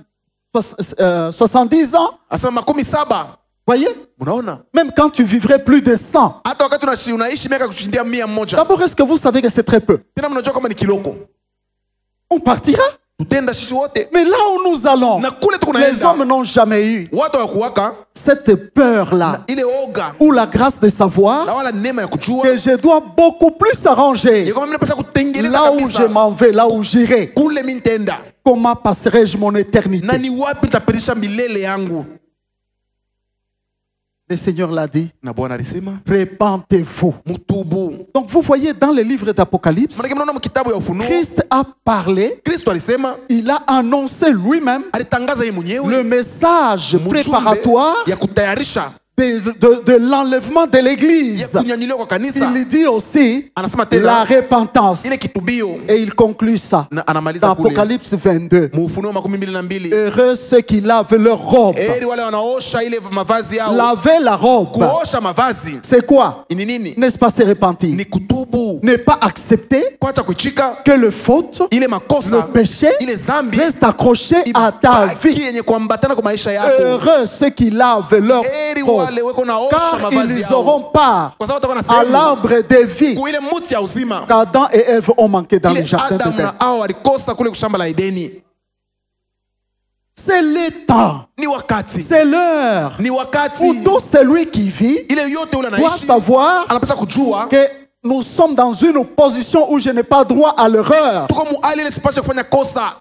70 ans. Asema 17. Voyez? Unaona? Même quand tu vivrais plus de 100. Hata wakati unaishi miaka kushindia 100. D'abord, est-ce que vous savez que c'est très peu? Tena mnajua kama ni kiloko. On partira. Tutenda sisi wote. Mais là où nous allons, Na kule les tukunaenda. hommes n'ont jamais eu Watu wakuwaka cette peur-là, ile oga ou la grâce de savoir na wala neema ya kujua. que je dois beaucoup plus arranger. Ya kwamba mimi napaswa kutengeneza Là où je kabisa. m'en vais, là où j'irai. Kule mimi nitaenda. Comment passerai-je mon éternité? Na ni wapi nitapitisha milele yangu? Le Seigneur l'a dit, Na Bwana alisema, répentez-vous. mutubu. Donc vous voyez dans le livre d'Apocalypse, Maana mnaona mkitabu ya Ufunuo, Christ a parlé, Kristo alisema, il a annoncé lui-même alitangaza yeye mwenyewe le message mjumbe préparatoire ya kutayarisha de l'enlèvement de ya l'église. kunyanyuliwa kwa kanisa. Il dit aussi Anasema tena la repentance. ile kitubio. Et il conclut ça Na dans anamaliza kule Apocalypse 22. mu Ufunuo 22. Heureux ceux qui lavent leur robe. Heri wale wanaosha ile mavazi yao. Laver la robe, Kuosha mavazi c'est quoi? ni nini? N'est-ce pas se repentir? Ni kutubu. Ne pas accepter Kuacha kuchika que le faute, ile le makosa, péché ile zambi reste accroché à ta ibaki vie. yenye kuambatana kwa maisha yako. Heureux ceux qui lavent leur Heri robe. wale weko naosha car mavazi ils yao. auront part Kwa sababu watakuwa na à sehemu l'arbre de vie kuile mti ya uzima. qu'Adam et Ève ont manqué dans le Ile jardin Adamu d'Éden. na Hawa walikosa kule kushamba la Edeni. C'est le temps, Ni wakati. c'est l'heure Ni wakati. où tout celui qui vit Ile yote ule doit anaishi savoir anapaswa kujua que nous sommes dans une position où je n'ai pas droit à l'erreur. tuko mu hali ile sipashe kufanya kosa.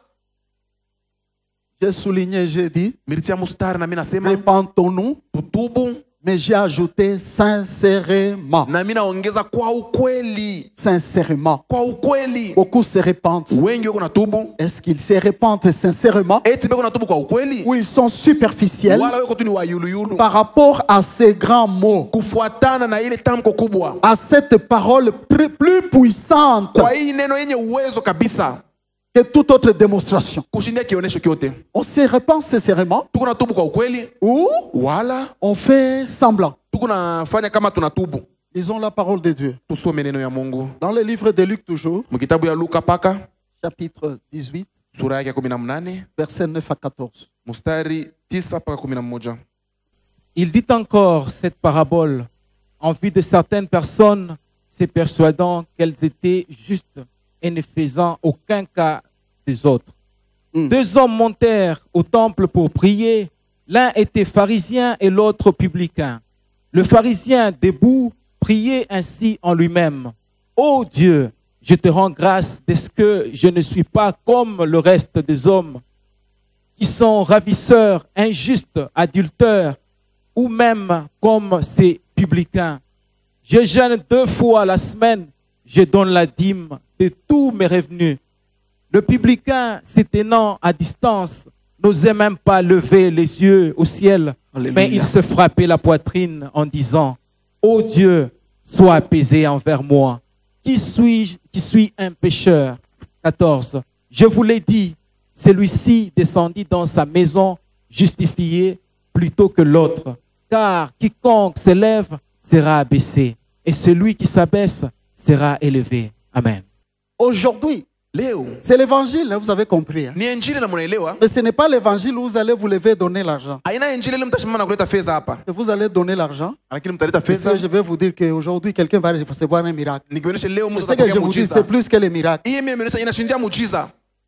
J'ai souligné, j'ai dit, Miritia mustari na mimi nasema répentons-nous, tutubu, mais j'ai ajouté sincèrement. na mimi naongeza kwa ukweli. Sincèrement. Kwa ukweli. Beaucoup se répandent. Wengi wako natubu. Est-ce qu'ils se répandent sincèrement Eti beko natubu kwa ukweli. ou ils sont superficiels Wala weko tu ni wa yulu yulu. par rapport à ces grands mots, Kufuatana na ile tamko kubwa. à cette parole plus puissante Kwa hii neno yenye uwezo kabisa que toute autre démonstration? kushindia kionesho kyote. On se répand sincèrement Tuko natubu kwa ukweli ou wala on fait semblant? tuko nafanya kama tunatubu. Lisons la parole de Dieu. Tusome neno ya Mungu. Dans le livre de Luc toujours, Mkitabu ya Luka paka chapitre 18, sura yake 18 versets 9 à 14. mstari 9 mpaka 11. Il dit encore cette parabole en vue de certaines personnes se persuadant qu'elles étaient justes et ne faisant aucun cas des autres. Deux hommes montèrent au temple pour prier. L'un était pharisien et l'autre publicain. Le pharisien, debout, priait ainsi en lui-même. « Ô Dieu, je te rends grâce de ce que je ne suis pas comme le reste des hommes qui sont ravisseurs, injustes, adultères, ou même comme ces publicains. Je jeûne 2 fois la semaine, je donne la dîme de tous mes revenus. » Le publicain, se tenant à distance, n'osait même pas lever les yeux au ciel, Alléluia. mais il se frappait la poitrine en disant, « Ô Dieu, sois apaisé envers moi, qui suis un pécheur. » 14. Je vous l'ai dit, celui-ci descendit dans sa maison justifié plutôt que l'autre, car quiconque s'élève sera abaissé, et celui qui s'abaisse sera élevé. Amen. Aujourd'hui, Leo c'est l'évangile, hein, vous avez compris. Hein. ni injili na munaelewa. Mais ce n'est pas l'évangile où vous allez vous lever et donner l'argent. Aina injili ile mtashimama na kuleta fedha hapa. Que vous allez donner l'argent. Lakini mtaleta Parce fedha. que je vais vous dire qu'aujourd'hui, quelqu'un va recevoir un miracle. Nikionyesha leo mtu Ce que je atapokea vous dis, muujiza. c'est plus que les miracles. Hii mimi nimeonyesha inashindia muujiza.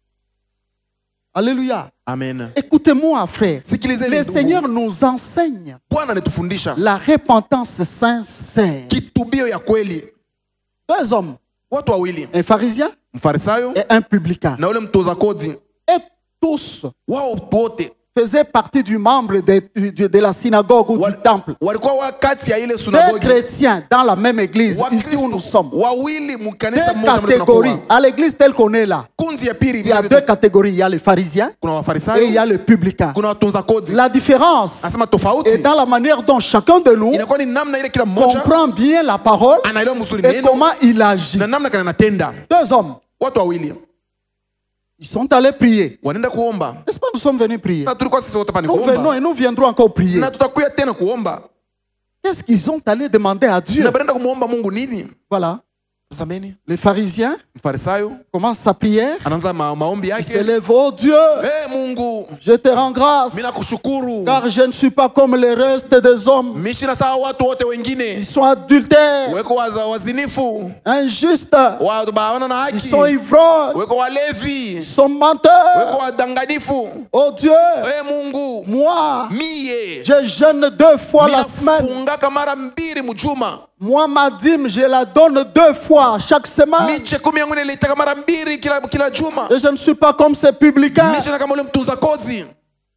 Alléluia. Amen. Écoutez-moi, frère. Sikilizeni Le ndugu. Seigneur nous enseigne Bwana anatufundisha la repentance sincère. kitubio ya kweli. 2 hommes, Watu wawili, un pharisien mfarisayo et un publicain. na ule mtoza kodi, Et tous wao wote faisaient partie du membre de la synagogue ou du temple. walikuwa wakati ya ile 2 sunagogi. chrétiens dans la même église, ici où nous sommes. wawili 2 mkanisa moja ambalo catégories. tunakuwa. À l'église telle qu'on est là, Kundi ya pili il y a 2 catégories. Il y a les pharisiens kuna et il y wafarisayo, a les publicains. kuna watunza kodi. La différence Anasema est tofauti dans la manière dont chacun de nous inakuwa ni namna ile kila mmoja comprend bien la parole anaelewa mzuri et neno comment il agit. na namna kana anatenda. 2 hommes, Watu wawili ils sont allés prier. wanaenda kuomba, N'est-ce pas, nous sommes venus prier. na tulikuwa sisi wote hapa ni Nous venons kuomba, et nous viendrons encore prier. na tutakuya tena kuomba. Qu'est-ce qu'ils ont allé demander à Dieu? Na banaenda kumuomba Mungu nini? Voilà. Tazameni, Les pharisiens mfarisayo commencent sa prière. anaanza maombi Ils yake. s'élèvent, oh Dieu, Mungu, je te rends grâce, mimi nakushukuru. car je ne suis pas comme le reste des hommes. Mishi na sawa watu wote wengine. Ils sont adultères, Weko wazinifu, injustes, watu bawana na ils haki. sont ivrognes, Weko walevi, ils sont menteurs. weko wadanganifu. Oh Dieu, Mungu, moi, mie je jeûne 2 fois la semaine. funga mara mbili mjuma. Moi, ma dîme, je la donne 2 fois chaque semaine. Miche 10 yangu nilitaka mara mbili kila juma. Et je ne suis pas comme ces publicains. Miche na kama ule mtunza kodi.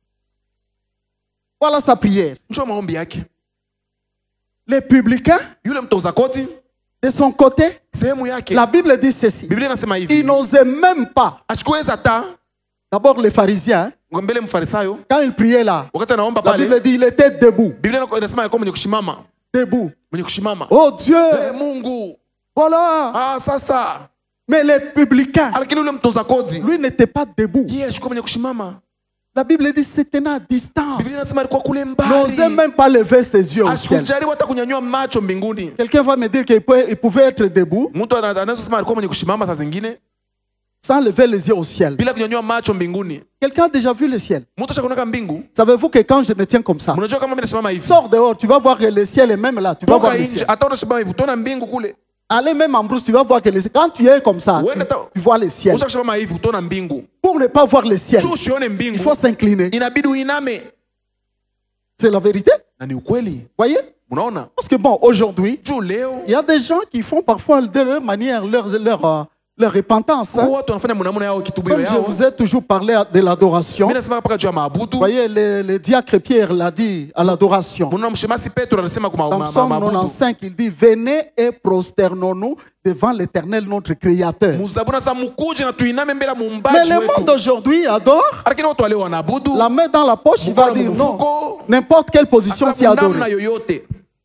Voilà sa prière. Njoo maombi yake. Les publicains, Yule mtunza kodi, de son côté, sehemu yake. la Bible dit ceci. Biblia inasema Ils hivi. n'osaient même pas. Ashikuweza ta D'abord, les pharisiens, mbele mfarisayo quand ils priaient là, wakati anaomba la pale. Bible dit il était debout. Biblia inasema yako mwenye kushimama. Debout. Mwenye kushimama. Oh Dieu, Mungu. voilà. Sasa. Mais les publicains, Lakini ule mtunza kodi. lui n'était pas debout. Yeye ashikuwa mwenye kushimama. La Bible dit se tenait à distance. Biblia inasema alikuwa kule N'osait mbali. même pas lever ses yeux au ciel. Ashikujaribu hata kunyanyua macho mbinguni. Quelqu'un va me dire qu'il pouvait être debout. Mtu anaweza kusema alikuwa mwenye kushimama saa zingine. sans lever les yeux au ciel. bila kunyanyua macho mbinguni. Quelqu'un a déjà vu le ciel? Mtu ashakuonaka mbingu. Savez-vous que quand je me tiens comme ça, Mnajua kama mimi nasimama hivi. sors dehors, tu vas voir que le ciel est même là. Tu vas voir Toka le nje ciel. hata unasimama hivi utaona mbingu kule. Allez même en brousse, tu vas voir que le ciel. Quand tu es comme ça, tu vois le ciel. Ushakusimama hivi utaona mbingu. Pour ne pas voir le ciel, Tu usione il mbingu. faut s'incliner. Inabidi uiname. C'est la vérité. Na ni ukweli. Voyez? Unaona? Parce que bon, aujourd'hui, Juu leo il y a des gens qui font parfois de leur manière leur repentance. kwa watu wanafanya mwanamuna yao kitubio Comme je yao. vous ai toujours parlé de l'adoration. Mimi nasema mpaka juu ya maabudu. Vous voyez, le diacre Pierre l'a dit à l'adoration. Mwana mshemasi Petro anasema kwa Dans Psaume maabudu. 95, il dit, venez et prosternons-nous devant l'Éternel, notre Créateur. Muzabuna sa mukuje na tuiname mbele ya Mais muumbaji le monde wetu. d'aujourd'hui adore, Lakini watu waleo wanaabudu. la main dans la poche, il va dire non. N'importe quelle position s'y Namna adorer. yoyote.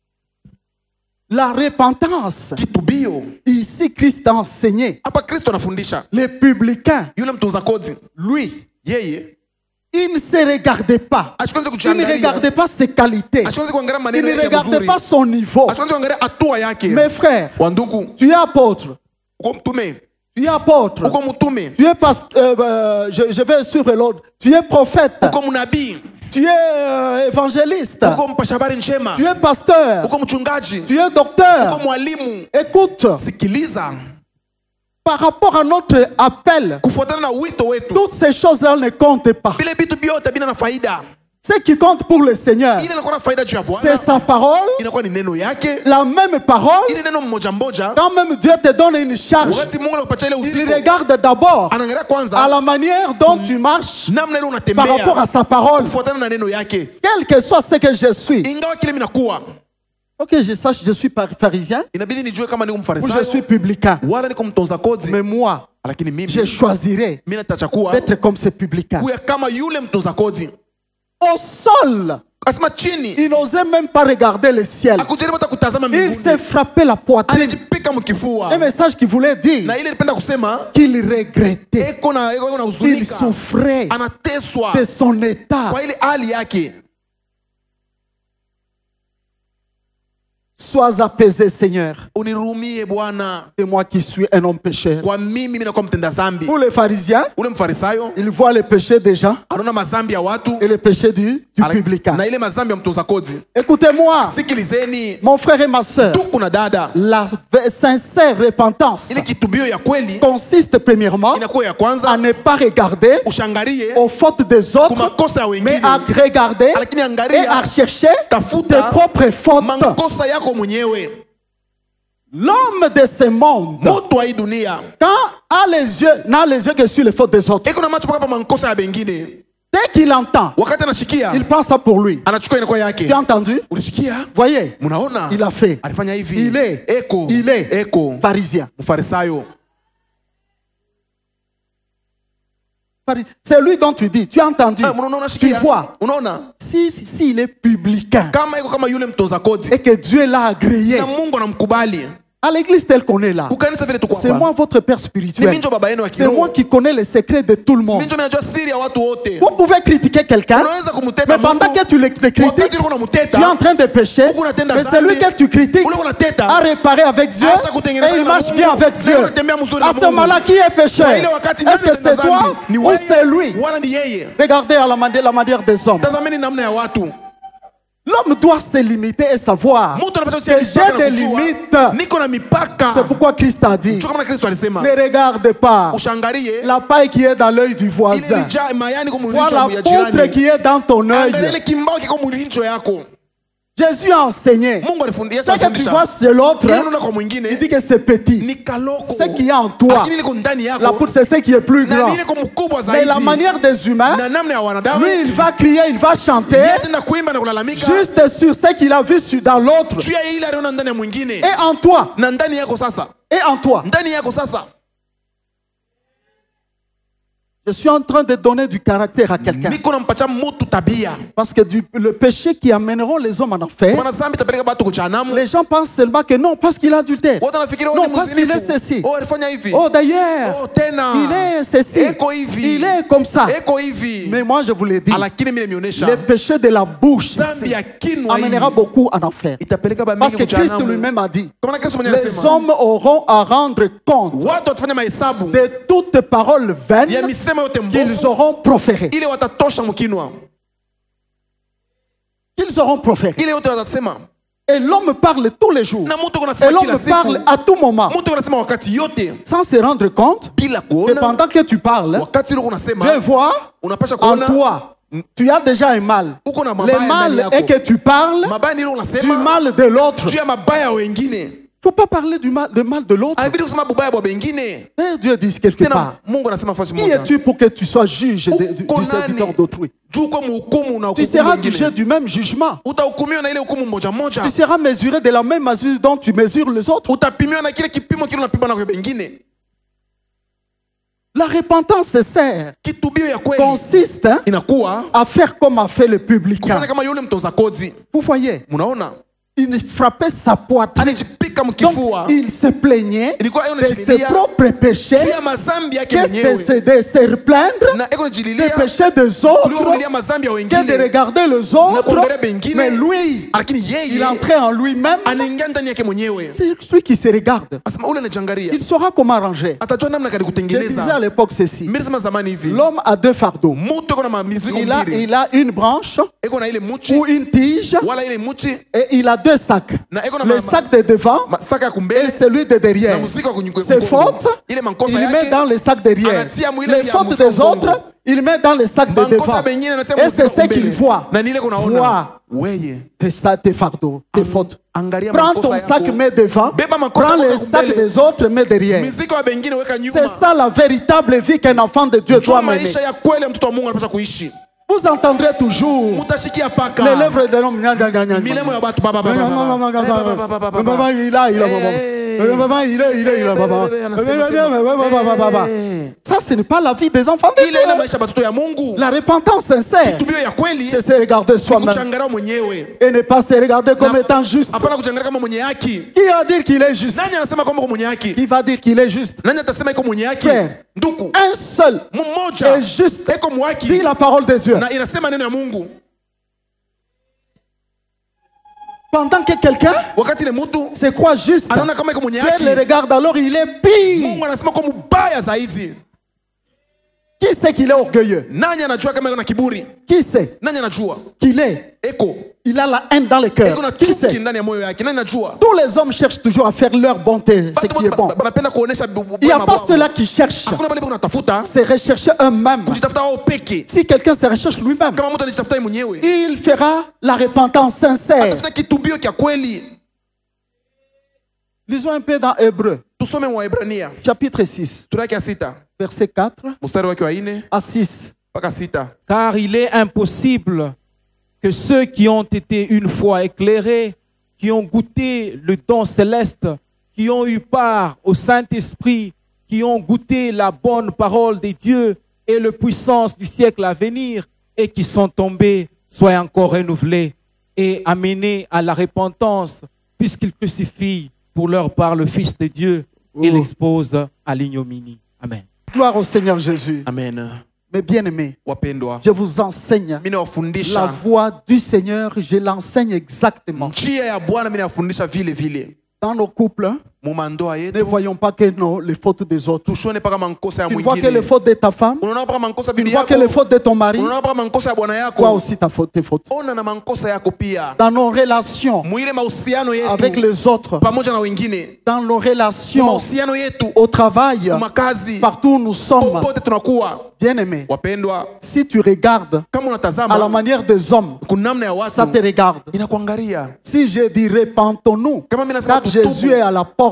La repentance, Kitubio. ici Christ a enseigné. Hapa Kristo anafundisha. Les publicains, Yule mtunza kodi. lui, Yeye. il ne se regardait pas. Ashikonze Il ne kujiangalia. regardait pas ses qualités. Ashikonze kuangalia Il maneno ne yake ya regardait mzuri. pas son niveau. Ashikonze kuangalia hatua yake. Mes frères, Wandugu, tu es apôtre. uko mtume. Tu es apôtre. Uko mtume. Tu es pasteur. Je vais suivre l'autre. Tu es prophète. Uko mnabii. Tu es évangéliste. Uko mpasha habari njema. Tu es pasteur. Uko mchungaji. Tu es docteur. Uko mwalimu. Écoute, Sikiliza. par rapport à notre appel, Kufuatana na wito wetu. toutes ces choses-là ne comptent pas. Vile vitu vyote bina na faida. Ce qui compte pour le Seigneur, Ile inakuwa na faida juu ya c'est Bwana. sa parole, Inakuwa ni neno yake. la même parole. Ile neno mmoja mmoja. Quand même Dieu te donne une charge, Wakati Mungu anakupatia ile il usiku. regarde d'abord Anaangalia à kwanza la manière dont tu marches namna ile par rapport à unatembea. sa parole, Kufuatana na neno yake. quel que soit ce que je suis. Ingawa kile minakuwa. Ok, je sache, je suis pharisien Inabidi nijue kama niko ou je suis mfarisayo. publicain. Wala niko mtonza kodi. Mais moi, Lakini mimi je choisirais mimi natachakua d'être comme ces publicains. kuya kama yule mtunza kodi. Au sol, Asema chini. il n'osait même pas regarder le ciel. Akujaribu hata kutazama Il s'est mbinguni. frappé la poitrine. Alijipika mkifua. Un message qui voulait dire Na ile ilipenda kusema qu'il regrettait, eko na il huzunika. souffrait Anateswa de son état. kwa ile hali yake. Sois apaisé, Seigneur, Unirumie Bwana, et moi qui suis un homme pécheur. kwa mimi nakuwa mtenda dhambi. Pour les pharisiens, Ule mfarisayo ils voient les péchés des gens anaona mazambi ya watu et les péchés du publicain. na ile mazambi ya mtunza kodi. Écoutez-moi, Sikilizeni mon frère et ma soeur, tuku na dada, la sincère repentance ile kitubio ya kweli consiste premièrement inakuwa ya à kwanza ne pas regarder ushangarie aux fautes des autres, kumakosa ya mais wengine, à regarder lakini et angalia à chercher tafuta tes propres fautes. makosa yako mwenyewe. L'homme de ce monde, Mtu wa hii dunia quand n'a les yeux que sur les fautes des autres, iko na macho mpaka pa makosa ya bengine. dès qu'il entend, Wakati anashikia il prend ça pour lui. anachukua inakuwa yake. Tu as entendu? Unashikia? Voyez, Munaona? il a fait. Alifanya hivi. Il est Eko pharisien. mfarisayo. C'est lui dont tu dis. Tu as entendu? Unaona Tu unashikia? vois, Unaona? si il est publicain Kama iko kama yule mtoza kodi et que Dieu l'a agréé na Mungu anamkubali. à l'église telle qu'on est là, Kukanisa vile tuko c'est hapa. moi votre père Mimi spirituel. ndio baba yenu wa C'est moi kiroho. qui connais les secrets de tout le monde. Mimi ndio ninajua siri ya watu wote. Vous pouvez critiquer quelqu'un, Unaweza kumteta mais pendant Mungu. que tu le critiques, Wakati uko tu es en unamteta, train de pécher. Huku unatenda Mais dhambi. celui que tu critiques ule unateta, a réparé avec Dieu Acha kutengeneza et il na marche Mungu. bien avec Na Dieu. unatembea mzuri na À ce Mungu. moment-là, qui est pécheur? Kwa ile wakati Est-ce que nani c'est mtenda toi dhambi? Ni ou wewe c'est lui? wala ni yeye? Regardez à la manière des hommes. Tazameni namna ya watu. L'homme doit se limiter et savoir Mtu anapaswa que kusikia mipaka j'ai na des kujua, limites. niko na mipaka. C'est pourquoi Christ a dit, Chukua kama Kristo alisema, ne regarde pas ushangalie la paille qui est dans l'œil du ile voisin. lijaa mayani kwa Vois mlincho la ya poutre jirani. qui est dans ton Angalia œil. ile kimbao kiko mlincho yako. Jésus a enseigné. Mungu alifundisha Ce que tu vois chez l'autre, ile unaona kwa il mwingine dit que c'est petit. ni kaloko. Ce qui est en toi, Lakini liko ndani la yako poutre c'est ce qui est plus na grand. ile kwa mkubwa Mais la zaidi. manière des humains, Na namna ya wanadamu lui il va crier, il va chanter, yeye tena kuimba na kulalamika juste sur ce qu'il a vu dans l'autre. juu ya ile aliona ndani ya mwingine Et en toi, na ndani yako sasa, et en toi. ndani yako sasa. Je suis en train de donner du caractère à quelqu'un. niko nampatia mutu tabia. Parce que le péché qui amèneront les hommes en enfer, Maana dhambi itapeleka watu kuchanamu. les gens pensent seulement que non, parce qu'il a adultère. Watu wanafikiri Non, ni parce qu'il est mzinifu. ceci. Oh, alifanya hivi. Oh, d'ailleurs, Oh, tena. il est ceci. Eko hivi. Il est comme ça. Eko hivi. Mais moi, je vous l'ai dit, Lakini mimi nimeonyesha. le péché de la bouche Dhambi ici ya kinwa amènera hii beaucoup en enfer. itapeleka ba Parce mingi que Christ kuchanamu. lui-même a dit, Kama na Kristo mwenyewe les anasema. hommes auront à rendre compte Watu watafanya mahesabu de toutes paroles vaines ya misemo yote qu'ils mbovu auront proférées. ile watatosha mkinwa. Qu'ils auront proférées. Ile yote watasema. Et l'homme parle tous les jours. Na mtu Et kunasema kila l'homme siku. parle à tout moment. Mtu kunasema wakati yote Sans se rendre compte bila que kuona. pendant que tu parles, Wakati ule Dieu unasema voit unapasha en kuona toi, tu as déjà un mal. uko na Le mabaya mal ndani yako. est que tu parles Mabaya ndio du unasema mal de l'autre. juu ya mabaya wengine. Il ne faut pas parler du mal de l'autre. Haibidi kusema bubaya bwa wengine. Et Dieu dit quelque Tena part, Mungu anasema fasi qui moja. es-tu pour que tu sois juge Uko du serviteur nani? d'autrui? Juu kwa mhukumu na Tu hukumu seras jugé wengine. du même jugement. Utahukumiwa na ile hukumu moja moja. Tu seras mesuré de la même mesure dont tu mesures les autres. Utapimiwa na kile kipimo kile unapima na kwa wengine. La repentance sincère Kitubio ya kweli consiste inakuwa à faire comme a fait le publicain. kufanya kama yule mtoza kodi. Vous voyez, Munaona? il frappait sa poitrine. Anajipika Donc, mkifua. il se plaignait Ilikuwa yeye de ses anajililia propres péchés, juu ya mazambi yake qu'est-ce mwenyewe. de se replaindre Na eko des anajililia péchés des kuliko autres kulilia mazambi ya que de wengine. regarder les Na autres. kuangalia bengine. Mais lui, Lakini il yeye entrait en lui-même. anaingia ndani yake mwenyewe. C'est celui qui se regarde. Asema ule anajiangalia. Il saura comment ranger. Atajua namna gani Je disais à kutengeneza. l'époque ceci. Mimi nasema zamani hivi. L'homme a deux fardeaux. Mtu eko na mamizigo mbili. Il a une branche Eko na ile muchi ou une tige wala ile muchi et il a deux sacs. na eko na Le sac de devant saka ya et kumbele celui de derrière. na muziki wa kunyuka. Ses fautes, ile il mankosa met yake dans le sac derrière. anatia mwile Les ya fautes muziki wa des mbongo. autres, il met dans le sac de devant. mankosa bengine anatia Et muziki c'est wa ce qu'il kumbele. voit. Na nile kunaona Vois weye tes fardeaux, tes fautes. angalia Prends mankosa ton sac, yako. mets devant. Beba mankosa Prends yako le kwa sac kumbele. des autres, mets derrière. miziki wa bengine weka C'est nyuma. ça la véritable vie qu'un enfant de Dieu Jua doit mener. maisha ya kweli mtoto wa Mungu anapaswa kuishi. Vous entendrez toujours Mutashikia les paka lèvres de l'homme. Gna, gna, gna, gna, gna. milemo ya batu baba baba baba. Maman, il a, maman, il a, maman. Ça, ce n'est pas la vie des enfants de Ile ile Dieu. maisha batoto ya Mungu. La repentance sincère, Tubio ya kweli c'est se regarder soi-même kuchangara mwenyewe. et ne pas se regarder comme étant juste. Hapana kuchangara kama mwenye haki. Qui va dire qu'il est juste? Nani anasema kwamba uko mwenye haki? Qui va dire qu'il est juste? Nani atasema iko mwenye haki? Frère, Nduku. un seul Mmoja est juste. eko mwaki Dit la parole de Dieu. na inasema neno ya Mungu. Pendant que quelqu'un Wakati ile mtu se croit juste, anaona kama iko mwenye Dieu haki, le regarde, alors il est pire. Mungu anasema kwa mbaya zaidi. Qui sait qu'il est orgueilleux? Nani anajua kama iko na kiburi? Qui sait Nani anajua? qu'il est? Eko. Il a la haine dans le cœur. Eko na Qui chuki sait? ndani ya moyo yake. Nani anajua? Tous les hommes cherchent toujours à faire leur bonté, ce qui est bon. Banapenda kuonesha Il n'y a pas ceux-là qui cherchent. Hakuna bali kunatafuta C'est rechercher eux-mêmes. kujitafuta wao peke. Si quelqu'un se recherche lui-même, Kama mtu anajitafuta yeye mwenyewe, il fera la repentance sincère. atafuta kitubio kia kweli. Lisons un peu dans Hébreu, Tusome Waebrania chapitre 6, sura yake ya 6 verset 4 mstari wake wa 4 à 6. mpaka 6. Car il est impossible que ceux qui ont été une fois éclairés, qui ont goûté le don céleste, qui ont eu part au Saint-Esprit, qui ont goûté la bonne parole de Dieu et la puissance du siècle à venir, et qui sont tombés, soient encore renouvelés et amenés à la repentance, puisqu'ils crucifient pour leur part le Fils de Dieu et l'exposent à l'ignominie. Amen. Gloire au Seigneur Jésus. Amen. Mes bien-aimés, Wapendwa, je vous enseigne mimi la nawafundisha voie du Seigneur, je l'enseigne exactement. njia ya Bwana, mimi nawafundisha vile vile. Dans nos couples, Mumandoa ne yetu voyons pas que les fautes des autres. tushone paka mankosa ya Tu vois que les mwingine. fautes de ta femme, Unaona paka mankosa tu bibi vois que les yako, fautes de ton mari, unaona paka mankosa ya bwana vois yako, aussi tes fautes. ona na mankosa yako pia. Dans nos relations Mwile mahusiano avec yetu les autres, pamoja na wengine, dans nos relations mahusiano yetu au travail, makazi, partout où nous sommes, popote tunakuwa. bien-aimés, Wapendwa, si tu regardes kama à la unatazama manière des hommes, kunamna ya ça te watu regarde. inakuangalia. Si je dis repentons-nous, Kama mimi nasema car Jésus est à la porte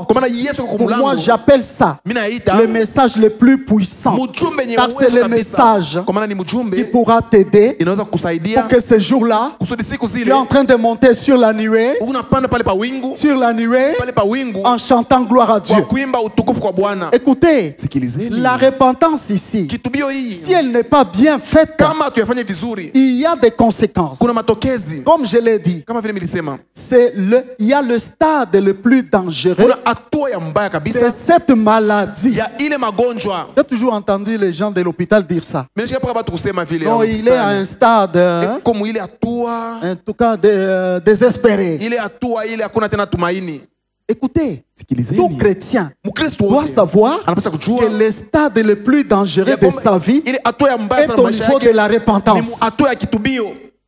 porte. Kwa maana Yesu yuko Pour moi, kumulango. j'appelle ça Mimi naita le message le plus puissant. mjumbe yenye Car c'est uwezo le kabisa. message Kwa maana ni qui mjumbe pourra t'aider inaweza kukusaidia pour que ce jour-là, kusudi siku tu es zile en train de monter sur la nuée, unapanda pale pa wingu, pale pa wingu en chantant gloire à kwa Dieu. kuimba utukufu kwa Bwana. Écoutez, Sikilizeni. la repentance ici, Kitubio hii si elle n'est pas bien faite, kama tuyafanye vizuri il y a des conséquences. kuna matokezi. Comme je l'ai dit, Kama vile nilisema il y a le stade le plus dangereux kuna hatua ya mbaya de kabisa cette maladie. ya ile magonjwa. J'ai toujours entendu les gens de l'hôpital dire ça. Mimi nishika paka watu kusema vile Non, il est à un stade, comme ile hatua en tout cas, désespéré. ile hatua ile hakuna tena tumaini. Écoutez, tout Sikilizeni. chrétien Mkristo doit wote savoir anapaswa que kujua le stade le plus dangereux ya de kwamba sa vie ile hatua ya mbaya est sana au maisha niveau de yake la ni repentance. hatua ya kitubio.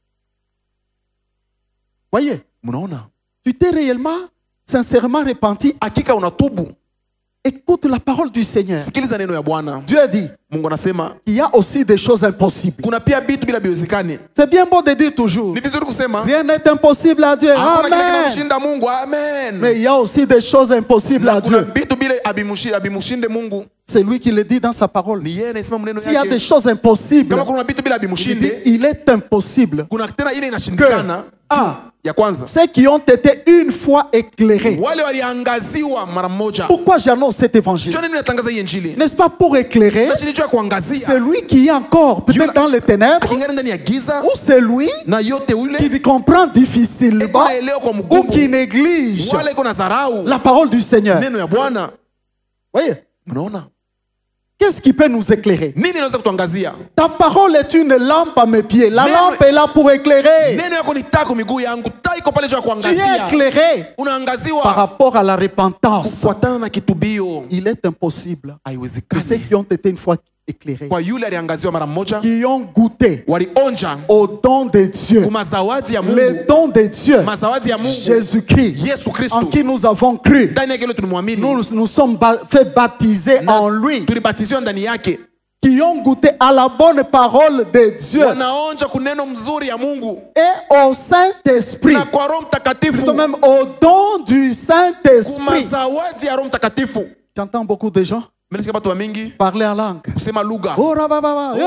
Voyez, Mnaona? tu t'es réellement, sincèrement repenti. Hakika unatubu. Écoute la parole du Seigneur. Sikiliza neno ya Bwana. Dieu a dit Mungu anasema qu'il y a aussi des choses impossibles. kuna pia vitu bila viwezekani. C'est bien beau de dire toujours, Ni vizuri kusema rien n'est impossible à Dieu. hakuna kile Amen. kinamshinda Mungu. Amen. Mais il y a aussi des choses impossibles Na à kuna Dieu. vitu bila abimushinde Mungu. C'est lui qui le dit dans sa parole. Ni yeye anasema maneno S'il y a des yake. choses impossibles, Kama kuna vitu bila il dit, abimushinde, il est impossible kuna tena ile inashindikana. Ya kwanza, ceux qui ont été une fois éclairés. wale waliangaziwa mara moja. Pourquoi j'annonce cet évangile? Njoo nini natangaza hii injili? N'est-ce pas pour éclairer Basi nijua kuangazia. celui qui est encore peut-être dans les ténèbres, Akingana ndani ya giza ou celui na yote qui ule comprend difficilement iko naelewa kwa ou mgumu. qui néglige Wale iko na dharau la parole du Seigneur. neno ya Bwana. Voyez, Mnaona? qu'est-ce qui peut nous éclairer? Nini inaweza kutuangazia? Ta parole est une lampe à mes pieds. La Neno- lampe est là pour éclairer. Neno yako ni taa kwa miguu yangu. Taa iko pale juu ya Tu es kuangazia. éclairé par Unaangaziwa rapport à la repentance. kufuatana na kitubio. Il est impossible que ceux Haiwezekani qui ont été une fois éclairés, kwa yule aliangaziwa mara moja, qui ont goûté walionja au don de Dieu, kumazawadi ya Mungu, le don de Dieu, mazawadi ya Mungu, Jésus-Christ, Yesu en Kristo, qui nous avons cru. ndani yake ile tulimwamini, Nous sommes fait baptiser en lui, tulibatiziwa ndani yake, qui ont goûté à la bonne parole de Dieu wanaonja kuneno mzuri ya Mungu et au Saint-Esprit, na kwa Roho Mtakatifu, plutôt même au don du Saint-Esprit. kumazawadi ya Roho Mtakatifu. J'entends beaucoup de gens Mmenisikia watu wa mingi parler en langue. kusema lugha. Oh, rabababa,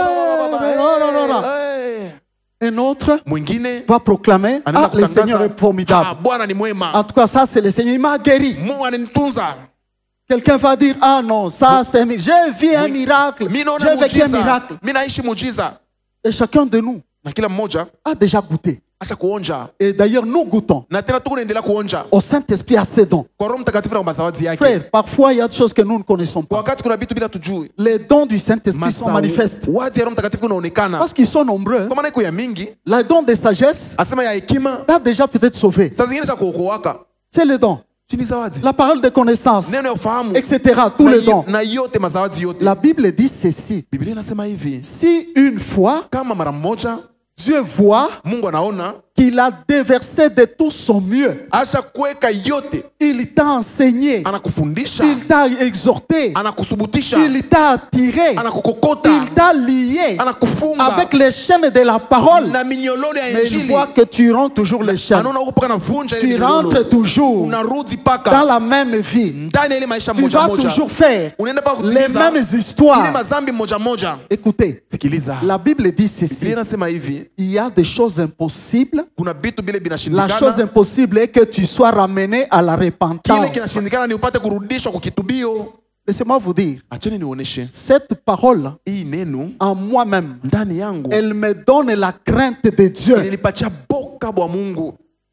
un autre Mwingine va proclamer, anaenda ah, le Seigneur kutangaza, est formidable. Bwana ni mwema, En tout cas, ça, c'est le Seigneur. Il m'a guéri. Mungu ananitunza. Quelqu'un va dire, ah non, ça, c'est j'ai vu un miracle. Mimi naona J'ai vécu un muujiza, miracle. mimi naishi muujiza. Et chacun de nous Na kila mmoja a déjà goûté. acha kuonja, Et d'ailleurs, nous goûtons na tena tuko naendelea kuonja au Saint-Esprit à ses dons. kwa Roho Mtakatifu na kwa mazawadi yake. Frère, parfois, il y a des choses que nous ne connaissons Kwa pas. wakati kuna vitu bila tujui, Les dons du Saint-Esprit sont manifestes. mazawadi ya Roho Mtakatifu unaonekana Parce qu'ils sont nombreux. kwa maana iko ya mingi. Le don de sagesse Asema ya hekima t'a déjà peut-être sauvé. saa zingine za kuokoaka C'est le don. chini zawadi, La parole de connaissance, neno ya ufahamu, etc. Tous na les dons. na yote mazawadi yote. La Bible dit ceci. Biblia inasema hivi, Si une fois, kama mara moja Dieu voit Mungu anaona qu'il a déversé de tout son mieux, asha kuweka yote, il t'a enseigné, anakufundisha, il t'a exhorté, anakusubutisha, il t'a attiré, anakukokota, il t'a lié anakufunga avec les chaînes de la parole. na minyololo ya Mais il injili. voit que tu rentres toujours les chaînes. Anaona huko paka navunja ile Tu minyololo. rentres toujours Unarudi dans paka la même vie. ndani ya ile maisha Tu moja vas moja, toujours faire unaenda paka les kutimiza mêmes ile histoires. mazambi moja moja. Écoutez, Sikiliza, la Bible dit ceci. Biblia inasema hivi, Il y a des choses impossibles. kuna vitu bile La chose vinashindikana. impossible est que tu sois ramené à la Kile repentance. kinashindikana ni upate kurudishwa kwa kitubio. Laissez-moi vous dire, Acheni nionyeshe cette parole hii neno en moi-même, ndani yangu elle me donne la crainte de Dieu. ilinipatia boka bwa Mungu.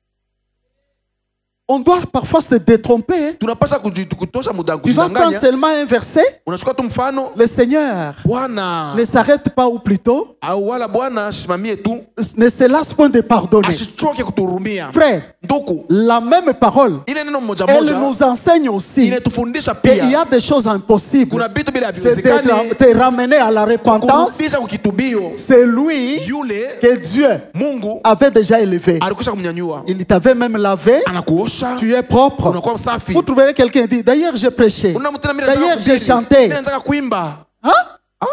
On doit parfois se détromper. Hein. Tunapasha kutosha muda Tu vas prendre kujidanganya. seulement un verset. Unachukua tu mfano, Le Seigneur Bwana ne s'arrête pas, ou plutôt au wala Bwana ashimamie tu, ne se lasse point de pardonner. asichoke kutuhurumia. Frère, Ndugu, la même parole, ile neno moja elle moja nous enseigne aussi inatufundisha qu'il y pia a des choses impossibles. kuna vitu bila C'est haviwezekani de te ramener à la repentance. kurudisha kwa kitubio. C'est lui Yule que Dieu Mungu avait déjà élevé. alikwisha kumnyanyua, Il t'avait même lavé. anakuosha, Tu es propre. unakuwa msafi. Vous trouverez quelqu'un dit, d'ailleurs j'ai prêché. Unamtena mimi D'ailleurs j'ai nataka chanté. nataka kuimba. Hein? Ah,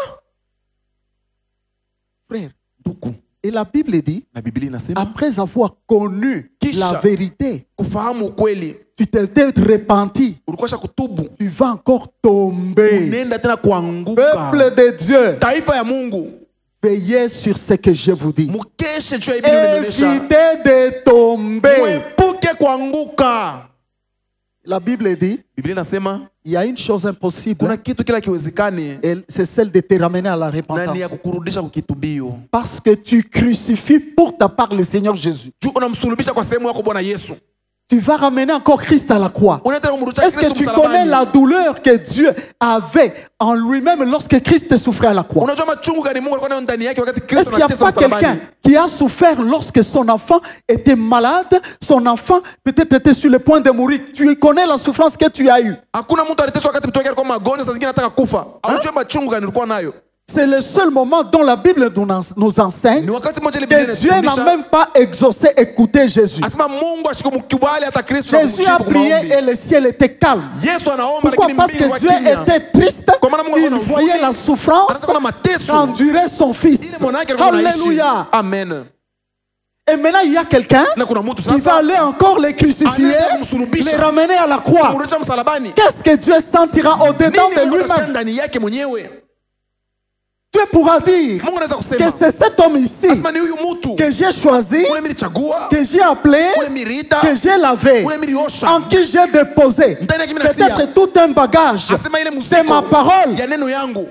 Frère. ndugu, Et la Bible dit, na Biblia inasema après avoir connu kisha kufundisha vérité, kufahamu ukweli, tu t'es repenti, ulikosha kutubu, tu vas encore tomber. unaenda tena kuanguka. Peuple de Dieu, Taifa ya Mungu, veillez sur ce que je vous dis. mukeshe juu ya hivi nimeonyesha. Évitez de tomber. Muepuke kuanguka. La Bible dit, Biblia inasema il y a une chose impossible, kuna kitu kila kiwezekani, et c'est celle de te ramener à la na ni ya repentance. kukurudisha kukitubio. Parce que tu crucifies pour ta part le Seigneur Jésus. Juu unamsulubisha kwa sehemu yako Bwana Yesu. Tu vas ramener encore Christ à la croix. Unataka kumrudisha Est-ce que Kristo tu connais msalabani. la douleur que Dieu avait en lui-même lorsque Christ souffrait à la croix? Unajua machungu gani Mungu alikuwa nayo ndani yake wakati Est-ce Kristo qu'il n'y a anateswa pas quelqu'un msalabani? qui a souffert lorsque son enfant était malade, son enfant peut-être était sur le point de mourir? Tu connais la souffrance que tu as eue. Hakuna mtu aliteswa wakati mtoto wake alikuwa magonjwa, saa zingine anataka kufa. Unajua machungu gani ulikuwa nayo? C'est le seul moment dont la Bible nous enseigne Ni wakati mmoja ile Biblia que Dieu n'a inatufundisha, même pas exaucé écouter Jésus. asema Mungu asikumkubali hata Kristo na Jésus a kumjibu prié maombi. et le ciel était calme. Yesu anaomba Pourquoi? lakini Parce mbingu que Dieu kimya. était triste, Kwa maana Mungu il alikuwa na voyait huzuni, la souffrance anataka na mateso. qu'endurait son fils. Ile mwana yake alikuwa anaishi. Alléluia. Amen. Et maintenant, il y a quelqu'un Na kuna mtu qui va sasa aller encore les crucifier, anaenda kumsulubisha, les ramener à la croix. kumrudisha msalabani. Qu'est-ce que Dieu sentira au-dedans Nini de Mungu anasikia lui-même? ndani yake mwenyewe? Dieu pourra dire Mungu anaweza que kusema c'est cet homme ici asema ni huyu mtu que j'ai choisi, ule nilichagua, que j'ai appelé, ule niliita, que j'ai lavé, ule niliosha, en qui j'ai déposé ndani yake mimi natia. peut-être tout un bagage Asema ile de muziki ma parole. ya neno yangu.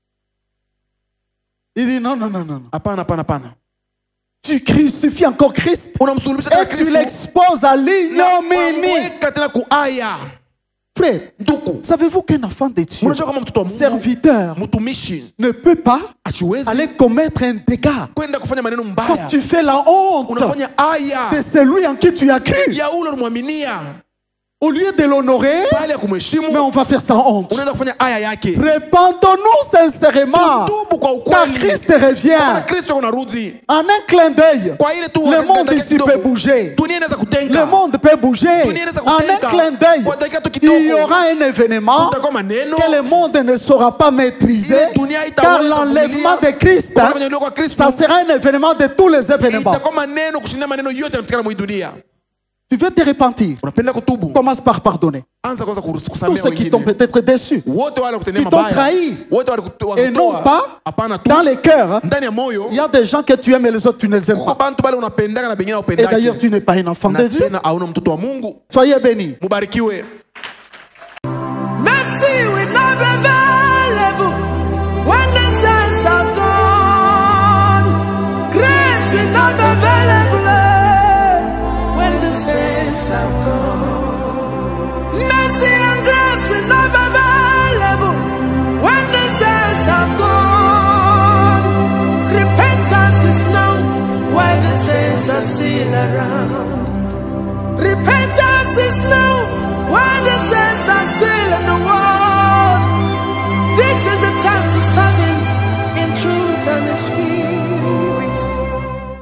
Il dit non, non, non, non, non. Hapana, hapana, hapana. Tu crucifies encore Christ Unamsulubisha tena et tu Kristo l'exposes à na l'ignominie. unamweka tena kuaya. Frère, Ndugu, savez-vous qu'un enfant de Dieu, unajua kama mtoto wa Mungu, serviteur, mtumishi ne peut pas asiwezi aller commettre un dégât kwenda kufanya maneno quand mbaya. tu fais la honte Unafanya aya de celui en qui tu as cru. ya ule unamwaminia, Au lieu de l'honorer, pale ya kumheshimu mais on va faire sa honte. unaenda kufanya aya yake. Repentons-nous sincèrement, Tubu kwa car ukweli. Christ Maana revient. Kristo unarudi. En un clin d'œil, Kwa ile tu le wakati monde dakika ici peut kidogo, bouger. dunia inaweza Le kutenga. monde peut bouger. Dunia inaweza En un kutenga. clin d'œil, Kwa dakika tu kidogo, il y aura un événement kutakuwa maneno que le monde ne saura pas maîtriser, ile dunia car itaweza l'enlèvement kuvumilia. de Christ, Kwa kunyanyuliwa kwa Kristo, ça sera un événement de tous les événements. itakuwa maneno kushinda maneno yote yanapatikana mwa hii dunia. Tu veux te repentir, Unapenda kutubu, commence par pardonner. anza kwanza Tous kusamehe ceux qui t'ont wengine. peut-être déçus, Wote wale wakutendea qui t'ont mabaya, trahi, wote et non walikutoa, pas hapana tu dans les cœurs. ndani ya moyo. Il y a des gens que tu aimes et les autres tu ne les aimes Kuko pas. bantu bale unapendaka na bengine Et d'ailleurs, haupendaki. tu n'es pas un enfant de Na Dieu. tena hauna mtoto wa Mungu. Soyez bénis. Mubarikiwe. Mercy will not be available when the saints have gone. Grace will not be available when the saints have gone. Mercy and grace will not be available when the saints have gone. Repentance is known while the saints are still around. Repentance is known